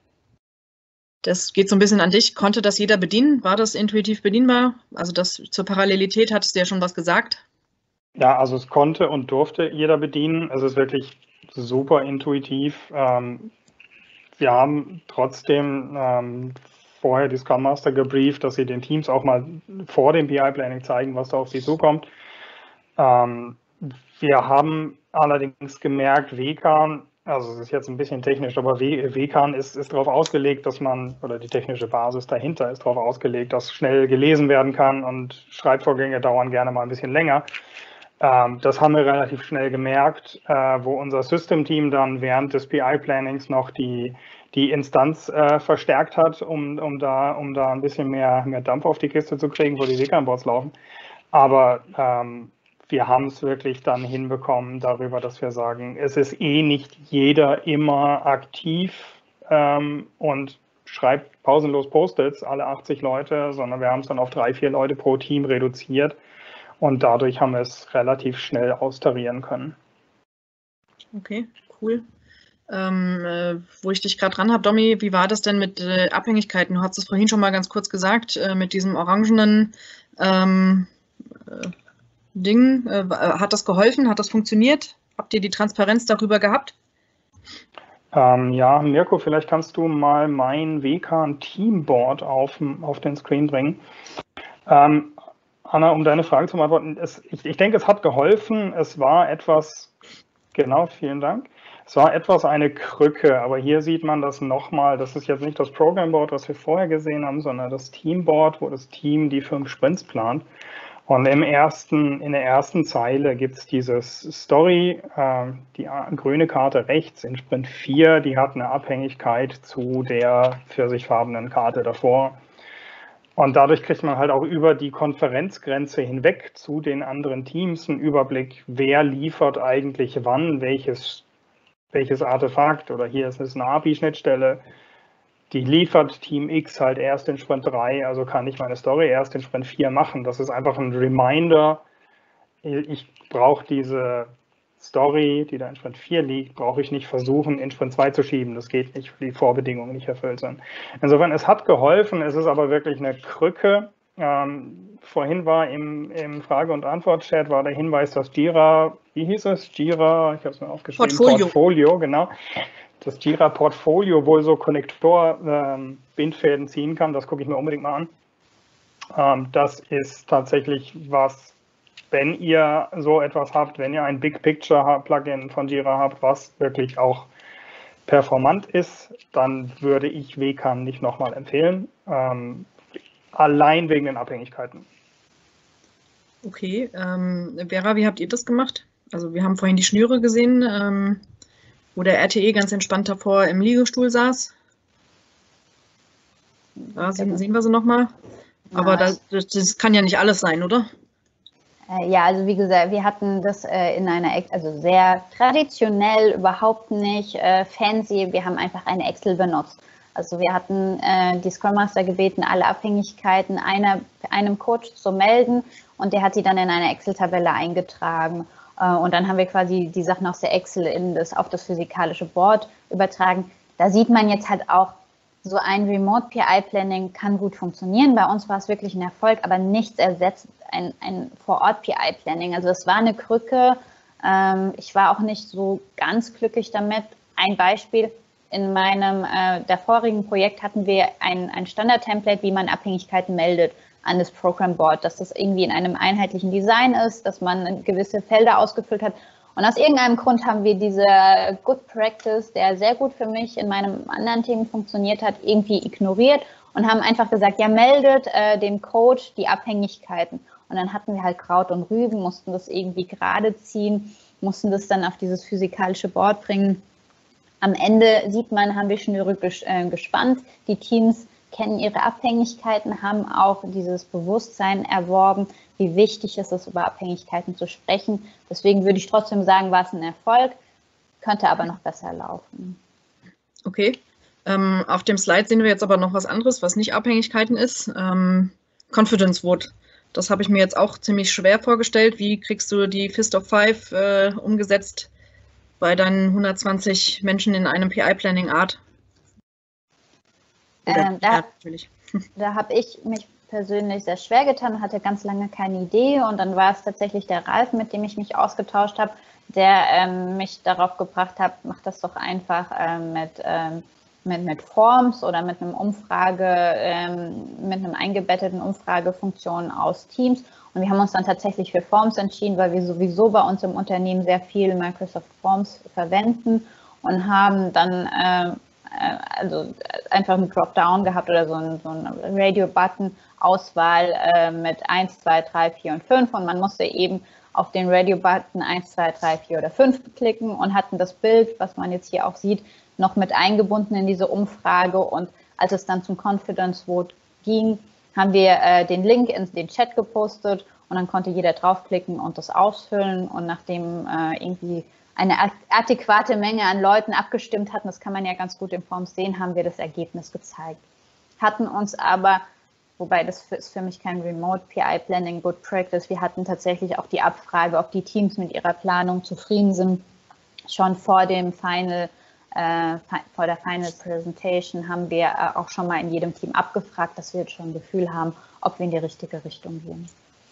das geht so ein bisschen an dich. Konnte das jeder bedienen? War das intuitiv bedienbar? Also das zur Parallelität hattest du ja schon was gesagt. Ja, also es konnte und durfte jeder bedienen. Es ist wirklich super intuitiv. Ähm, wir haben trotzdem ähm, vorher die Scrum Master gebrieft, dass sie den Teams auch mal vor dem P I-Planning zeigen, was da auf sie zukommt. Ähm, Wir haben allerdings gemerkt, W CAN also es ist jetzt ein bisschen technisch, aber W CAN ist, ist darauf ausgelegt, dass man, oder die technische Basis dahinter ist darauf ausgelegt, dass schnell gelesen werden kann und Schreibvorgänge dauern gerne mal ein bisschen länger. Ähm, das haben wir relativ schnell gemerkt, äh, wo unser System-Team dann während des P I-Plannings noch die, die Instanz äh, verstärkt hat, um, um, da, um da ein bisschen mehr, mehr Dampf auf die Kiste zu kriegen, wo die W CAN-Boards laufen. Aber ähm, wir haben es wirklich dann hinbekommen darüber, dass wir sagen, es ist eh nicht jeder immer aktiv ähm, und schreibt pausenlos Post-its, alle achtzig Leute, sondern wir haben es dann auf drei, vier Leute pro Team reduziert und dadurch haben wir es relativ schnell austarieren können. Okay, cool. Ähm, äh, wo ich dich gerade dran habe, Domi, wie war das denn mit äh, Abhängigkeiten? Du hast es vorhin schon mal ganz kurz gesagt, äh, mit diesem orangenen ähm, äh, Ding. Äh, hat das geholfen? Hat das funktioniert? Habt ihr die Transparenz darüber gehabt? Ähm, ja, Mirko, vielleicht kannst du mal mein W CAN Teamboard auf, auf den Screen bringen. Ähm, Anna, um deine Frage zu beantworten, es, ich, ich denke, es hat geholfen. Es war etwas, genau, vielen Dank. Es war etwas eine Krücke, aber hier sieht man das nochmal. Das ist jetzt nicht das Program Board, was wir vorher gesehen haben, sondern das Teamboard, wo das Team die fünf Sprints plant. Und im ersten, in der ersten Zeile gibt es dieses Story, äh, die grüne Karte rechts in Sprint vier, die hat eine Abhängigkeit zu der pfirsichfarbenen Karte davor. Und dadurch kriegt man halt auch über die Konferenzgrenze hinweg zu den anderen Teams einen Überblick, wer liefert eigentlich wann welches, welches Artefakt. Oder hier ist es eine A P I-Schnittstelle. Die liefert Team X halt erst in Sprint drei, also kann ich meine Story erst in Sprint vier machen. Das ist einfach ein Reminder. Ich brauche diese Story, die da in Sprint vier liegt, brauche ich nicht versuchen, in Sprint zwei zu schieben. Das geht nicht, weil die Vorbedingungen nicht erfüllt sind. Insofern, es hat geholfen, es ist aber wirklich eine Krücke. Ähm, vorhin war im, im Frage- und Antwort-Chat war der Hinweis, dass Jira, wie hieß es? Jira, ich habe es mir aufgeschrieben, Portfolio, Portfolio, genau. Das Jira-Portfolio wohl so Konnektor-Bindfäden ähm, ziehen kann, das gucke ich mir unbedingt mal an. Ähm, das ist tatsächlich was, wenn ihr so etwas habt, wenn ihr ein Big Picture-Plugin von Jira habt, was wirklich auch performant ist, dann würde ich W CAN nicht nochmal empfehlen, ähm, allein wegen den Abhängigkeiten. Okay, ähm, Vera, wie habt ihr das gemacht? Also wir haben vorhin die Schnüre gesehen, ähm, wo der R T E ganz entspannt davor im Liegestuhl saß. Da sehen, sehen wir sie nochmal. Aber das, das kann ja nicht alles sein, oder? Ja, also wie gesagt, wir hatten das äh, in einer, also sehr traditionell, überhaupt nicht äh, fancy. Wir haben einfach eine Excel benutzt. Also wir hatten äh, die Scrum Master gebeten, alle Abhängigkeiten einer, einem Coach zu melden und der hat sie dann in eine Excel-Tabelle eingetragen. Äh, und dann haben wir quasi die Sachen aus der Excel in das, auf das physikalische Board übertragen. Da sieht man jetzt halt auch, so ein Remote-P I-Planning kann gut funktionieren. Bei uns war es wirklich ein Erfolg, aber nichts ersetzt ein, ein Vor-Ort-P I-Planning. Also es war eine Krücke. Ähm, ich war auch nicht so ganz glücklich damit. Ein Beispiel, in meinem äh, der vorigen Projekt hatten wir ein, ein Standard-Template, wie man Abhängigkeiten meldet an das Program Board, dass das irgendwie in einem einheitlichen Design ist, dass man gewisse Felder ausgefüllt hat. Und aus irgendeinem Grund haben wir diese Good Practice, der sehr gut für mich in meinem anderen Team funktioniert hat, irgendwie ignoriert und haben einfach gesagt, ja, meldet äh, dem Coach die Abhängigkeiten. Und dann hatten wir halt Kraut und Rüben, mussten das irgendwie gerade ziehen, mussten das dann auf dieses physikalische Board bringen. Am Ende sieht man, haben wir Schnüre ges äh, gespannt. Die Teams kennen ihre Abhängigkeiten, haben auch dieses Bewusstsein erworben, wie wichtig es ist, über Abhängigkeiten zu sprechen. Deswegen würde ich trotzdem sagen, war es ein Erfolg, könnte aber noch besser laufen. Okay. Ähm, auf dem Slide sehen wir jetzt aber noch was anderes, was nicht Abhängigkeiten ist. Ähm, Confidence Vote. Das habe ich mir jetzt auch ziemlich schwer vorgestellt. Wie kriegst du die Fist of Five äh, umgesetzt bei deinen hundertzwanzig Menschen in einem P I-Planning-Art? Ähm, da da habe ich mich persönlich sehr schwer getan und hatte ganz lange keine Idee. Und dann war es tatsächlich der Ralf, mit dem ich mich ausgetauscht habe, der ähm, mich darauf gebracht hat, mach das doch einfach ähm, mit, ähm, mit, mit Forms oder mit einem Umfrage, ähm, mit einem eingebetteten Umfragefunktion aus Teams. Und wir haben uns dann tatsächlich für Forms entschieden, weil wir sowieso bei uns im Unternehmen sehr viel Microsoft Forms verwenden. und haben dann äh, also einfach einen Dropdown gehabt oder so ein, so ein Radio-Button-Auswahl äh, mit eins, zwei, drei, vier und fünf und man musste eben auf den Radio-Button eins, zwei, drei, vier oder fünf klicken und hatten das Bild, was man jetzt hier auch sieht, noch mit eingebunden in diese Umfrage. Und als es dann zum Confidence Vote ging, haben wir äh, den Link in den Chat gepostet und dann konnte jeder draufklicken und das ausfüllen. Und nachdem äh, irgendwie eine adäquate Menge an Leuten abgestimmt hatten, das kann man ja ganz gut in Forms sehen, haben wir das Ergebnis gezeigt. Hatten uns aber, wobei das ist für mich kein Remote P I Planning Good Practice, wir hatten tatsächlich auch die Abfrage, ob die Teams mit ihrer Planung zufrieden sind. Schon vor dem Final, äh, vor der Final Presentation haben wir äh, auch schon mal in jedem Team abgefragt, dass wir jetzt schon ein Gefühl haben, ob wir in die richtige Richtung gehen.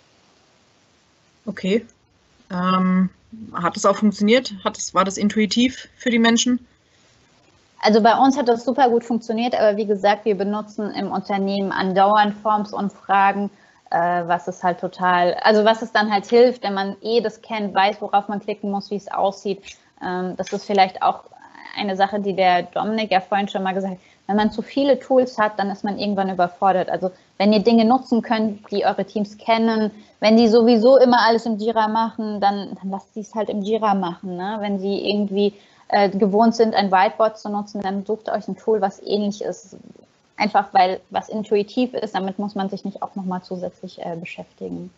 Okay. Ähm, hat es auch funktioniert? Hat es, war das intuitiv für die Menschen? Also bei uns hat das super gut funktioniert, aber wie gesagt, wir benutzen im Unternehmen andauernd Forms-Umfragen, äh, was es halt total, also was es dann halt hilft, wenn man eh das kennt, weiß, worauf man klicken muss, wie es aussieht. Ähm, das ist vielleicht auch eine Sache, die der Dominik ja vorhin schon mal gesagt hat. Wenn man zu viele Tools hat, dann ist man irgendwann überfordert. Also wenn ihr Dinge nutzen könnt, die eure Teams kennen, wenn die sowieso immer alles im Jira machen, dann, dann lasst sie es halt im Jira machen. Ne? Wenn sie irgendwie äh, gewohnt sind, ein Whiteboard zu nutzen, dann sucht euch ein Tool, was ähnlich ist. Einfach weil was intuitiv ist, damit muss man sich nicht auch nochmal zusätzlich äh, beschäftigen.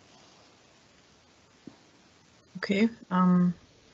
Okay, ähm,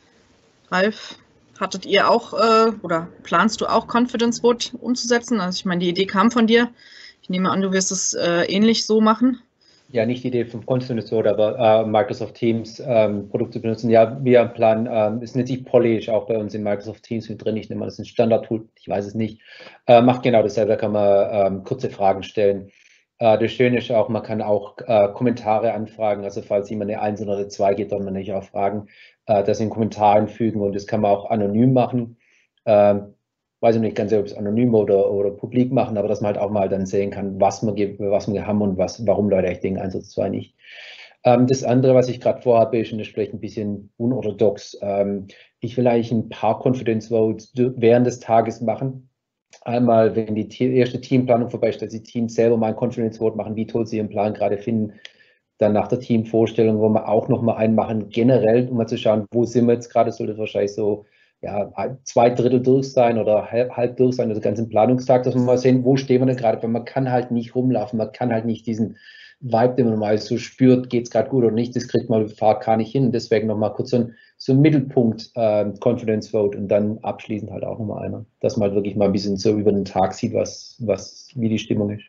Ralf, hattet ihr auch äh, oder planst du auch Confidence Vote umzusetzen? Also ich meine, die Idee kam von dir. Ich nehme an, du wirst es äh, ähnlich so machen. Ja, nicht die Idee vom Confidence Vote, aber äh, Microsoft Teams ähm, Produkte benutzen. Ja, wir planen, ähm, es nennt sich Poly, ist auch bei uns in Microsoft Teams mit drin. Ich nehme an, das ist ein Standard-Tool, ich weiß es nicht. Äh, macht genau dasselbe, da kann man ähm, kurze Fragen stellen. Äh, das Schöne ist auch, man kann auch äh, Kommentare anfragen, also falls jemand eine eins oder eine zwei geht, dann man nicht auch fragen, äh, das in Kommentaren fügen und das kann man auch anonym machen. Ähm, weiß ich nicht ganz, ob es anonym oder, oder publik machen, aber dass man halt auch mal dann sehen kann, was wir, was wir haben und was, warum Leute echt Dinge eins oder zwei nicht. Ähm, das andere, was ich gerade vorhabe, ist, und das ist vielleicht ein bisschen unorthodox, ähm, ich will eigentlich ein paar Confidence Votes während des Tages machen. Einmal, wenn die erste Teamplanung vorbei ist, dass die Teams selber mal ein Confidence Vote machen, wie toll sie ihren Plan gerade finden. Dann nach der Teamvorstellung, wo wir auch nochmal einen machen, generell, um mal zu schauen, wo sind wir jetzt gerade, sollte es wahrscheinlich so ja, zwei Drittel durch sein oder halb, halb durch sein, also ganz im Planungstag, dass wir mal sehen, wo stehen wir denn gerade, weil man kann halt nicht rumlaufen, man kann halt nicht diesen Vibe, den man mal so spürt, geht es gerade gut oder nicht, das kriegt man mit Fahrt gar nicht hin. Deswegen nochmal kurz so ein, so ein Mittelpunkt äh, Confidence Vote und dann abschließend halt auch nochmal einer, dass man halt wirklich mal ein bisschen so über den Tag sieht, was, was, wie die Stimmung ist.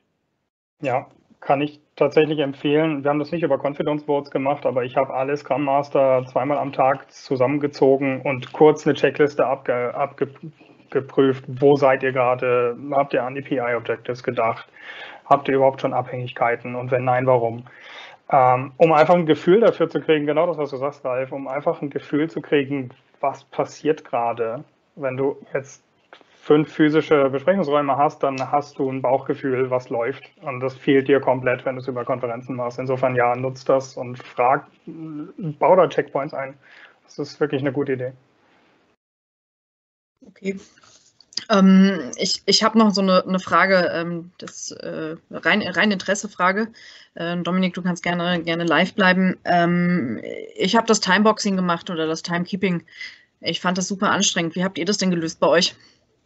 Ja, kann ich tatsächlich empfehlen. Wir haben das nicht über Confidence Votes gemacht, aber ich habe alle Scrum Master zweimal am Tag zusammengezogen und kurz eine Checkliste abge, abgeprüft. Wo seid ihr gerade? Habt ihr an die P I-Objectives gedacht? Habt ihr überhaupt schon Abhängigkeiten? Und wenn nein, warum? Ähm, um einfach ein Gefühl dafür zu kriegen, genau das, was du sagst, Ralf, um einfach ein Gefühl zu kriegen, was passiert gerade. Wenn du jetzt fünf physische Besprechungsräume hast, dann hast du ein Bauchgefühl, was läuft. Und das fehlt dir komplett, wenn du es über Konferenzen machst. Insofern, ja, nutzt das und frag, bau da Checkpoints ein. Das ist wirklich eine gute Idee. Okay. Ähm, ich ich habe noch so eine, eine Frage, ähm, das äh, rein, rein Interessefrage. Äh, Dominik, du kannst gerne, gerne live bleiben. Ähm, ich habe das Timeboxing gemacht oder das Timekeeping. Ich fand das super anstrengend. Wie habt ihr das denn gelöst bei euch?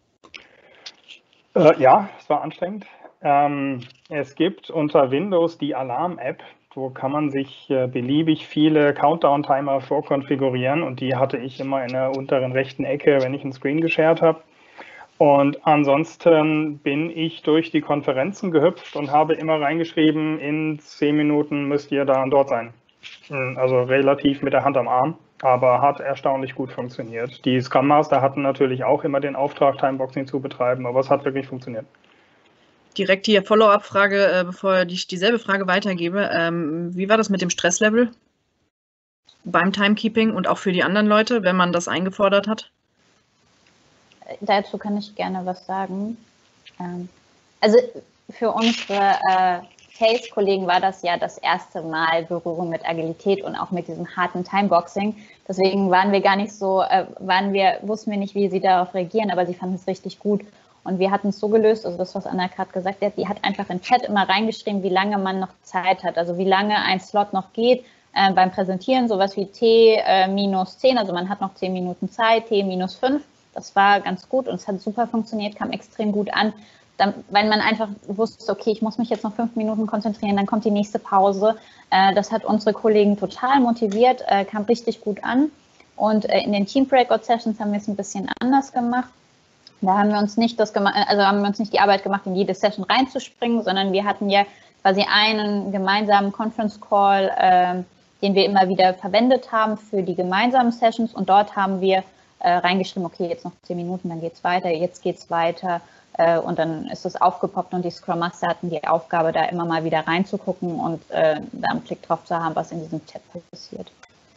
Äh, ja, es war anstrengend. Ähm, es gibt unter Windows die Alarm-App, wo kann man sich äh, beliebig viele Countdown-Timer vorkonfigurieren und die hatte ich immer in der unteren rechten Ecke, wenn ich einen Screen geshared habe. Und ansonsten bin ich durch die Konferenzen gehüpft und habe immer reingeschrieben, in zehn Minuten müsst ihr da und dort sein. Also relativ mit der Hand am Arm, aber hat erstaunlich gut funktioniert. Die Scrum Master hatten natürlich auch immer den Auftrag, Timeboxing zu betreiben, aber es hat wirklich funktioniert. Direkt hier Follow-up-Frage, äh, bevor ich dieselbe Frage weitergebe. Ähm, wie war das mit dem Stresslevel beim Timekeeping und auch für die anderen Leute, wenn man das eingefordert hat? Dazu kann ich gerne was sagen. Also für unsere äh, Sales-Kollegen war das ja das erste Mal Berührung mit Agilität und auch mit diesem harten Timeboxing. Deswegen waren wir gar nicht so, äh, waren wir, wussten wir nicht, wie sie darauf reagieren, aber sie fanden es richtig gut. Und wir hatten es so gelöst, also das, was Anna gerade gesagt hat, die hat einfach in den Chat immer reingeschrieben, wie lange man noch Zeit hat, also wie lange ein Slot noch geht. Äh, beim Präsentieren sowas wie T äh, minus zehn, also man hat noch zehn Minuten Zeit, T minus fünf. Das war ganz gut und es hat super funktioniert, kam extrem gut an, dann, weil man einfach wusste, okay, ich muss mich jetzt noch fünf Minuten konzentrieren, dann kommt die nächste Pause. Äh, das hat unsere Kollegen total motiviert, äh, kam richtig gut an. Und äh, in den Team Breakout Sessions haben wir es ein bisschen anders gemacht. Da haben wir uns nicht das gemacht, also haben wir uns nicht die Arbeit gemacht, in jede Session reinzuspringen, sondern wir hatten ja quasi einen gemeinsamen Conference Call, äh, den wir immer wieder verwendet haben für die gemeinsamen Sessions. Und dort haben wir äh, reingeschrieben, okay, jetzt noch zehn Minuten, dann geht's weiter, jetzt geht's weiter. Äh, und dann ist es aufgepoppt und die Scrum Master hatten die Aufgabe, da immer mal wieder reinzugucken und äh, da einen Blick drauf zu haben, was in diesem Chat passiert.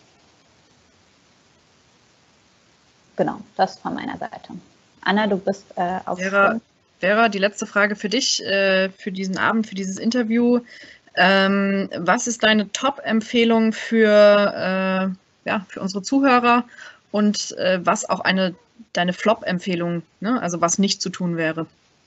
Genau, das von meiner Seite. Anna, du bist äh, auf. Vera, Vera, die letzte Frage für dich, äh, für diesen Abend, für dieses Interview. Ähm, was ist deine Top-Empfehlung für, äh, ja, für unsere Zuhörer und äh, was auch eine deine Flop-Empfehlung, ne? Also was nicht zu tun wäre?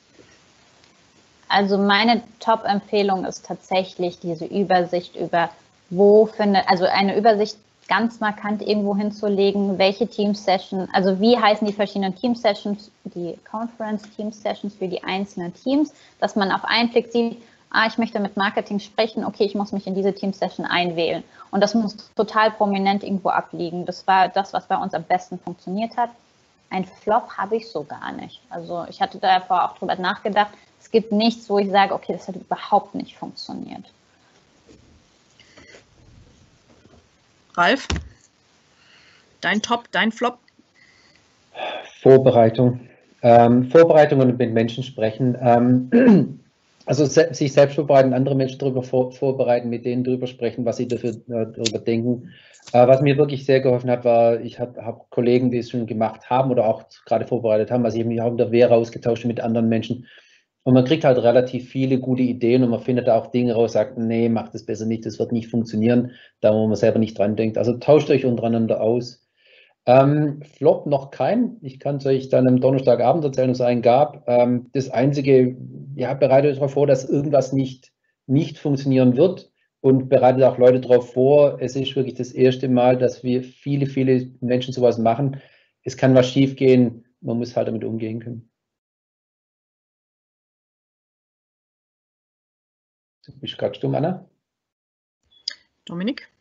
Also meine Top-Empfehlung ist tatsächlich diese Übersicht über, wo findet, also eine Übersicht ganz markant irgendwo hinzulegen, welche Team-Session, also wie heißen die verschiedenen Team-Sessions, die Conference-Team-Sessions für die einzelnen Teams, dass man auf einen Blick sieht, ah, ich möchte mit Marketing sprechen, okay, ich muss mich in diese Team-Session einwählen. Und das muss total prominent irgendwo abliegen. Das war das, was bei uns am besten funktioniert hat. Ein Flop habe ich so gar nicht. Also ich hatte davor auch drüber nachgedacht. Es gibt nichts, wo ich sage, okay, das hat überhaupt nicht funktioniert. Ralf, dein Top, dein Flop? Vorbereitung. Ähm, Vorbereitung und mit Menschen sprechen. Ähm, also se sich selbst vorbereiten, andere Menschen darüber vor vorbereiten, mit denen darüber sprechen, was sie dafür, äh, darüber denken. Äh, was mir wirklich sehr geholfen hat, war, ich habe hab Kollegen, die es schon gemacht haben oder auch gerade vorbereitet haben. Also ich habe mich auch in der Vera ausgetauscht mit anderen Menschen. Und man kriegt halt relativ viele gute Ideen und man findet da auch Dinge raus, sagt, nee, macht das besser nicht, das wird nicht funktionieren, da wo man selber nicht dran denkt. Also tauscht euch untereinander aus. Ähm, Flop noch kein. Ich kann es euch dann am Donnerstagabend erzählen, dass es einen gab. Ähm, das Einzige, ja, bereitet euch darauf vor, dass irgendwas nicht, nicht funktionieren wird und bereitet auch Leute darauf vor. Es ist wirklich das erste Mal, dass wir viele, viele Menschen sowas machen. Es kann was schief gehen, man muss halt damit umgehen können. Du bist gerade stumm, Anna? Dominik?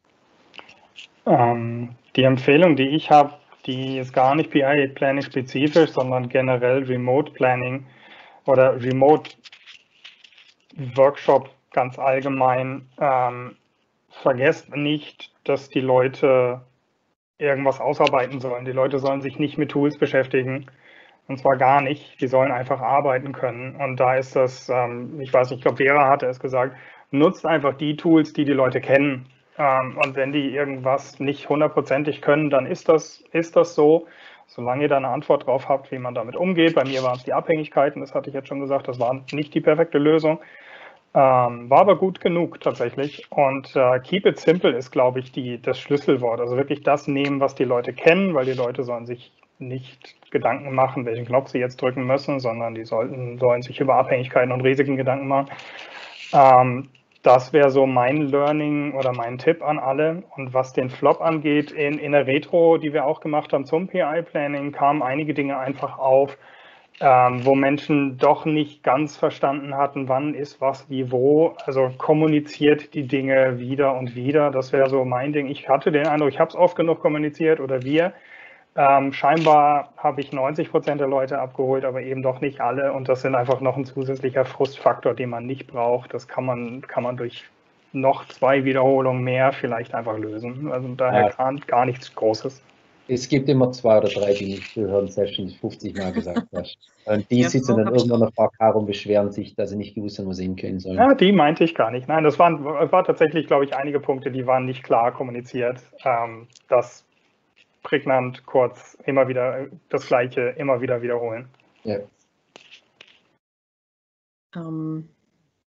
Ähm, die Empfehlung, die ich habe, die ist gar nicht P I Planning spezifisch, sondern generell Remote Planning oder Remote Workshop ganz allgemein. Ähm, vergesst nicht, dass die Leute irgendwas ausarbeiten sollen. Die Leute sollen sich nicht mit Tools beschäftigen. Und zwar gar nicht. Die sollen einfach arbeiten können. Und da ist das, ähm, ich weiß nicht, ich glaube, Vera hatte es gesagt, nutzt einfach die Tools, die die Leute kennen. Ähm, und wenn die irgendwas nicht hundertprozentig können, dann ist das, ist das so. Solange ihr da eine Antwort drauf habt, wie man damit umgeht. Bei mir waren es die Abhängigkeiten, das hatte ich jetzt schon gesagt, das war nicht die perfekte Lösung. Ähm, war aber gut genug tatsächlich. Und äh, keep it simple ist, glaube ich, die, das Schlüsselwort. Also wirklich das nehmen, was die Leute kennen, weil die Leute sollen sich nicht Gedanken machen, welchen Knopf sie jetzt drücken müssen, sondern die sollten, sollen sich über Abhängigkeiten und Risiken Gedanken machen. Ähm, das wäre so mein Learning oder mein Tipp an alle. Und was den Flop angeht, in, in der Retro, die wir auch gemacht haben zum P I-Planning, kamen einige Dinge einfach auf, ähm, wo Menschen doch nicht ganz verstanden hatten, wann ist was, wie, wo. Also kommuniziert die Dinge wieder und wieder. Das wäre so mein Ding. Ich hatte den Eindruck, ich habe es oft genug kommuniziert oder wir. Ähm, scheinbar habe ich neunzig Prozent der Leute abgeholt, aber eben doch nicht alle. Und das sind einfach noch ein zusätzlicher Frustfaktor, den man nicht braucht. Das kann man, kann man durch noch zwei Wiederholungen mehr vielleicht einfach lösen. Also daher Ja. gar, gar nichts Großes. Es gibt immer zwei oder drei, die nicht zuhören, selbst wenn du fünfzig Mal gesagt hast. Und die Ja, sitzen so dann hab ich irgendwann auf Parkar und beschweren sich, dass sie nicht gewusst haben, wo sie hinkehren sollen. Ja, die meinte ich gar nicht. Nein, das waren war tatsächlich, glaube ich, einige Punkte, die waren nicht klar kommuniziert. Ähm, das prägnant, kurz, immer wieder das Gleiche, immer wieder wiederholen. Ja. Ähm,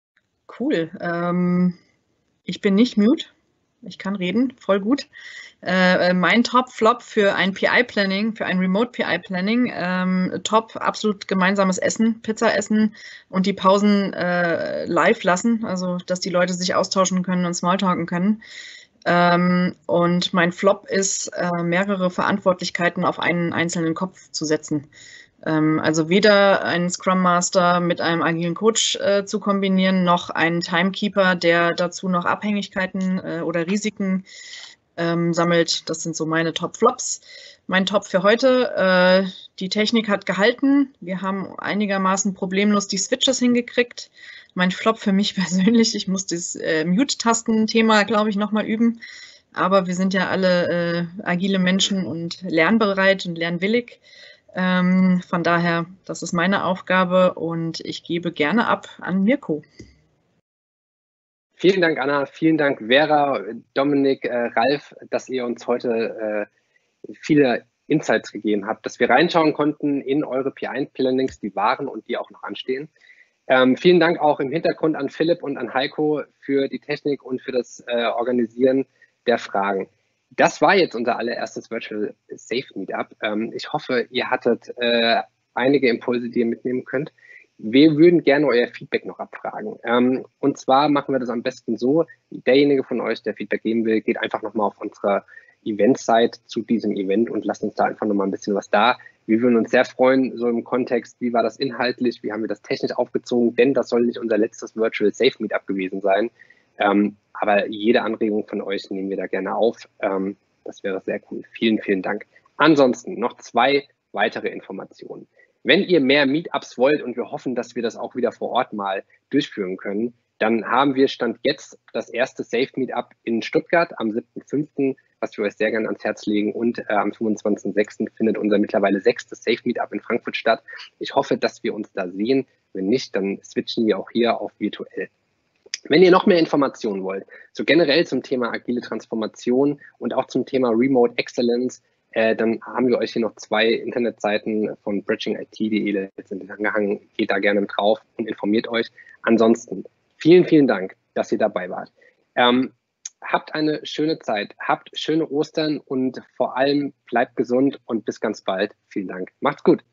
Cool. Ähm, ich bin nicht mute. Ich kann reden, voll gut. Äh, mein Top-Flop für ein P I-Planning, für ein Remote-P I-Planning, ähm, top, absolut gemeinsames Essen, Pizza essen und die Pausen äh, live lassen, also dass die Leute sich austauschen können und Smalltalken können. Ähm, und mein Flop ist, äh, mehrere Verantwortlichkeiten auf einen einzelnen Kopf zu setzen. Ähm, also weder einen Scrum Master mit einem agilen Coach äh, zu kombinieren, noch einen Timekeeper, der dazu noch Abhängigkeiten äh, oder Risiken ähm, sammelt. Das sind so meine Top-Flops. Mein Top für heute, äh, die Technik hat gehalten. Wir haben einigermaßen problemlos die Switches hingekriegt. Mein Flop für mich persönlich, ich muss das äh, Mute-Tasten-Thema, glaube ich, nochmal üben. Aber wir sind ja alle äh, agile Menschen und lernbereit und lernwillig. Ähm, von daher, das ist meine Aufgabe und ich gebe gerne ab an Mirko. Vielen Dank, Anna. Vielen Dank, Vera, Dominik, äh, Ralf, dass ihr uns heute äh, viele Insights gegeben habt, dass wir reinschauen konnten in eure P I-Plannings, die waren und die auch noch anstehen. Ähm, vielen Dank auch im Hintergrund an Philipp und an Heiko für die Technik und für das äh, Organisieren der Fragen. Das war jetzt unser allererstes Virtual Safe Meetup. Ähm, ich hoffe, ihr hattet äh, einige Impulse, die ihr mitnehmen könnt. Wir würden gerne euer Feedback noch abfragen. Ähm, und zwar machen wir das am besten so, derjenige von euch, der Feedback geben will, geht einfach nochmal auf unsere Event-Site zu diesem Event und lasst uns da einfach nochmal ein bisschen was da. Wir würden uns sehr freuen, so im Kontext, wie war das inhaltlich, wie haben wir das technisch aufgezogen, denn das soll nicht unser letztes Virtual Safe Meetup gewesen sein. Ähm, aber jede Anregung von euch nehmen wir da gerne auf. Ähm, das wäre sehr cool. Vielen, vielen Dank. Ansonsten noch zwei weitere Informationen. Wenn ihr mehr Meetups wollt und wir hoffen, dass wir das auch wieder vor Ort mal durchführen können, dann haben wir Stand jetzt das erste Safe Meetup in Stuttgart am siebten fünften, was wir euch sehr gerne ans Herz legen. Und äh, am fünfundzwanzigsten sechsten findet unser mittlerweile sechstes Safe Meetup in Frankfurt statt. Ich hoffe, dass wir uns da sehen. Wenn nicht, dann switchen wir auch hier auf virtuell. Wenn ihr noch mehr Informationen wollt, so generell zum Thema agile Transformation und auch zum Thema Remote Excellence, äh, dann haben wir euch hier noch zwei Internetseiten von bridging I T punkt de letztendlich angehangen. Geht da gerne mit drauf und informiert euch. Ansonsten vielen, vielen Dank, dass ihr dabei wart. Ähm, habt eine schöne Zeit, habt schöne Ostern und vor allem bleibt gesund und bis ganz bald. Vielen Dank. Macht's gut.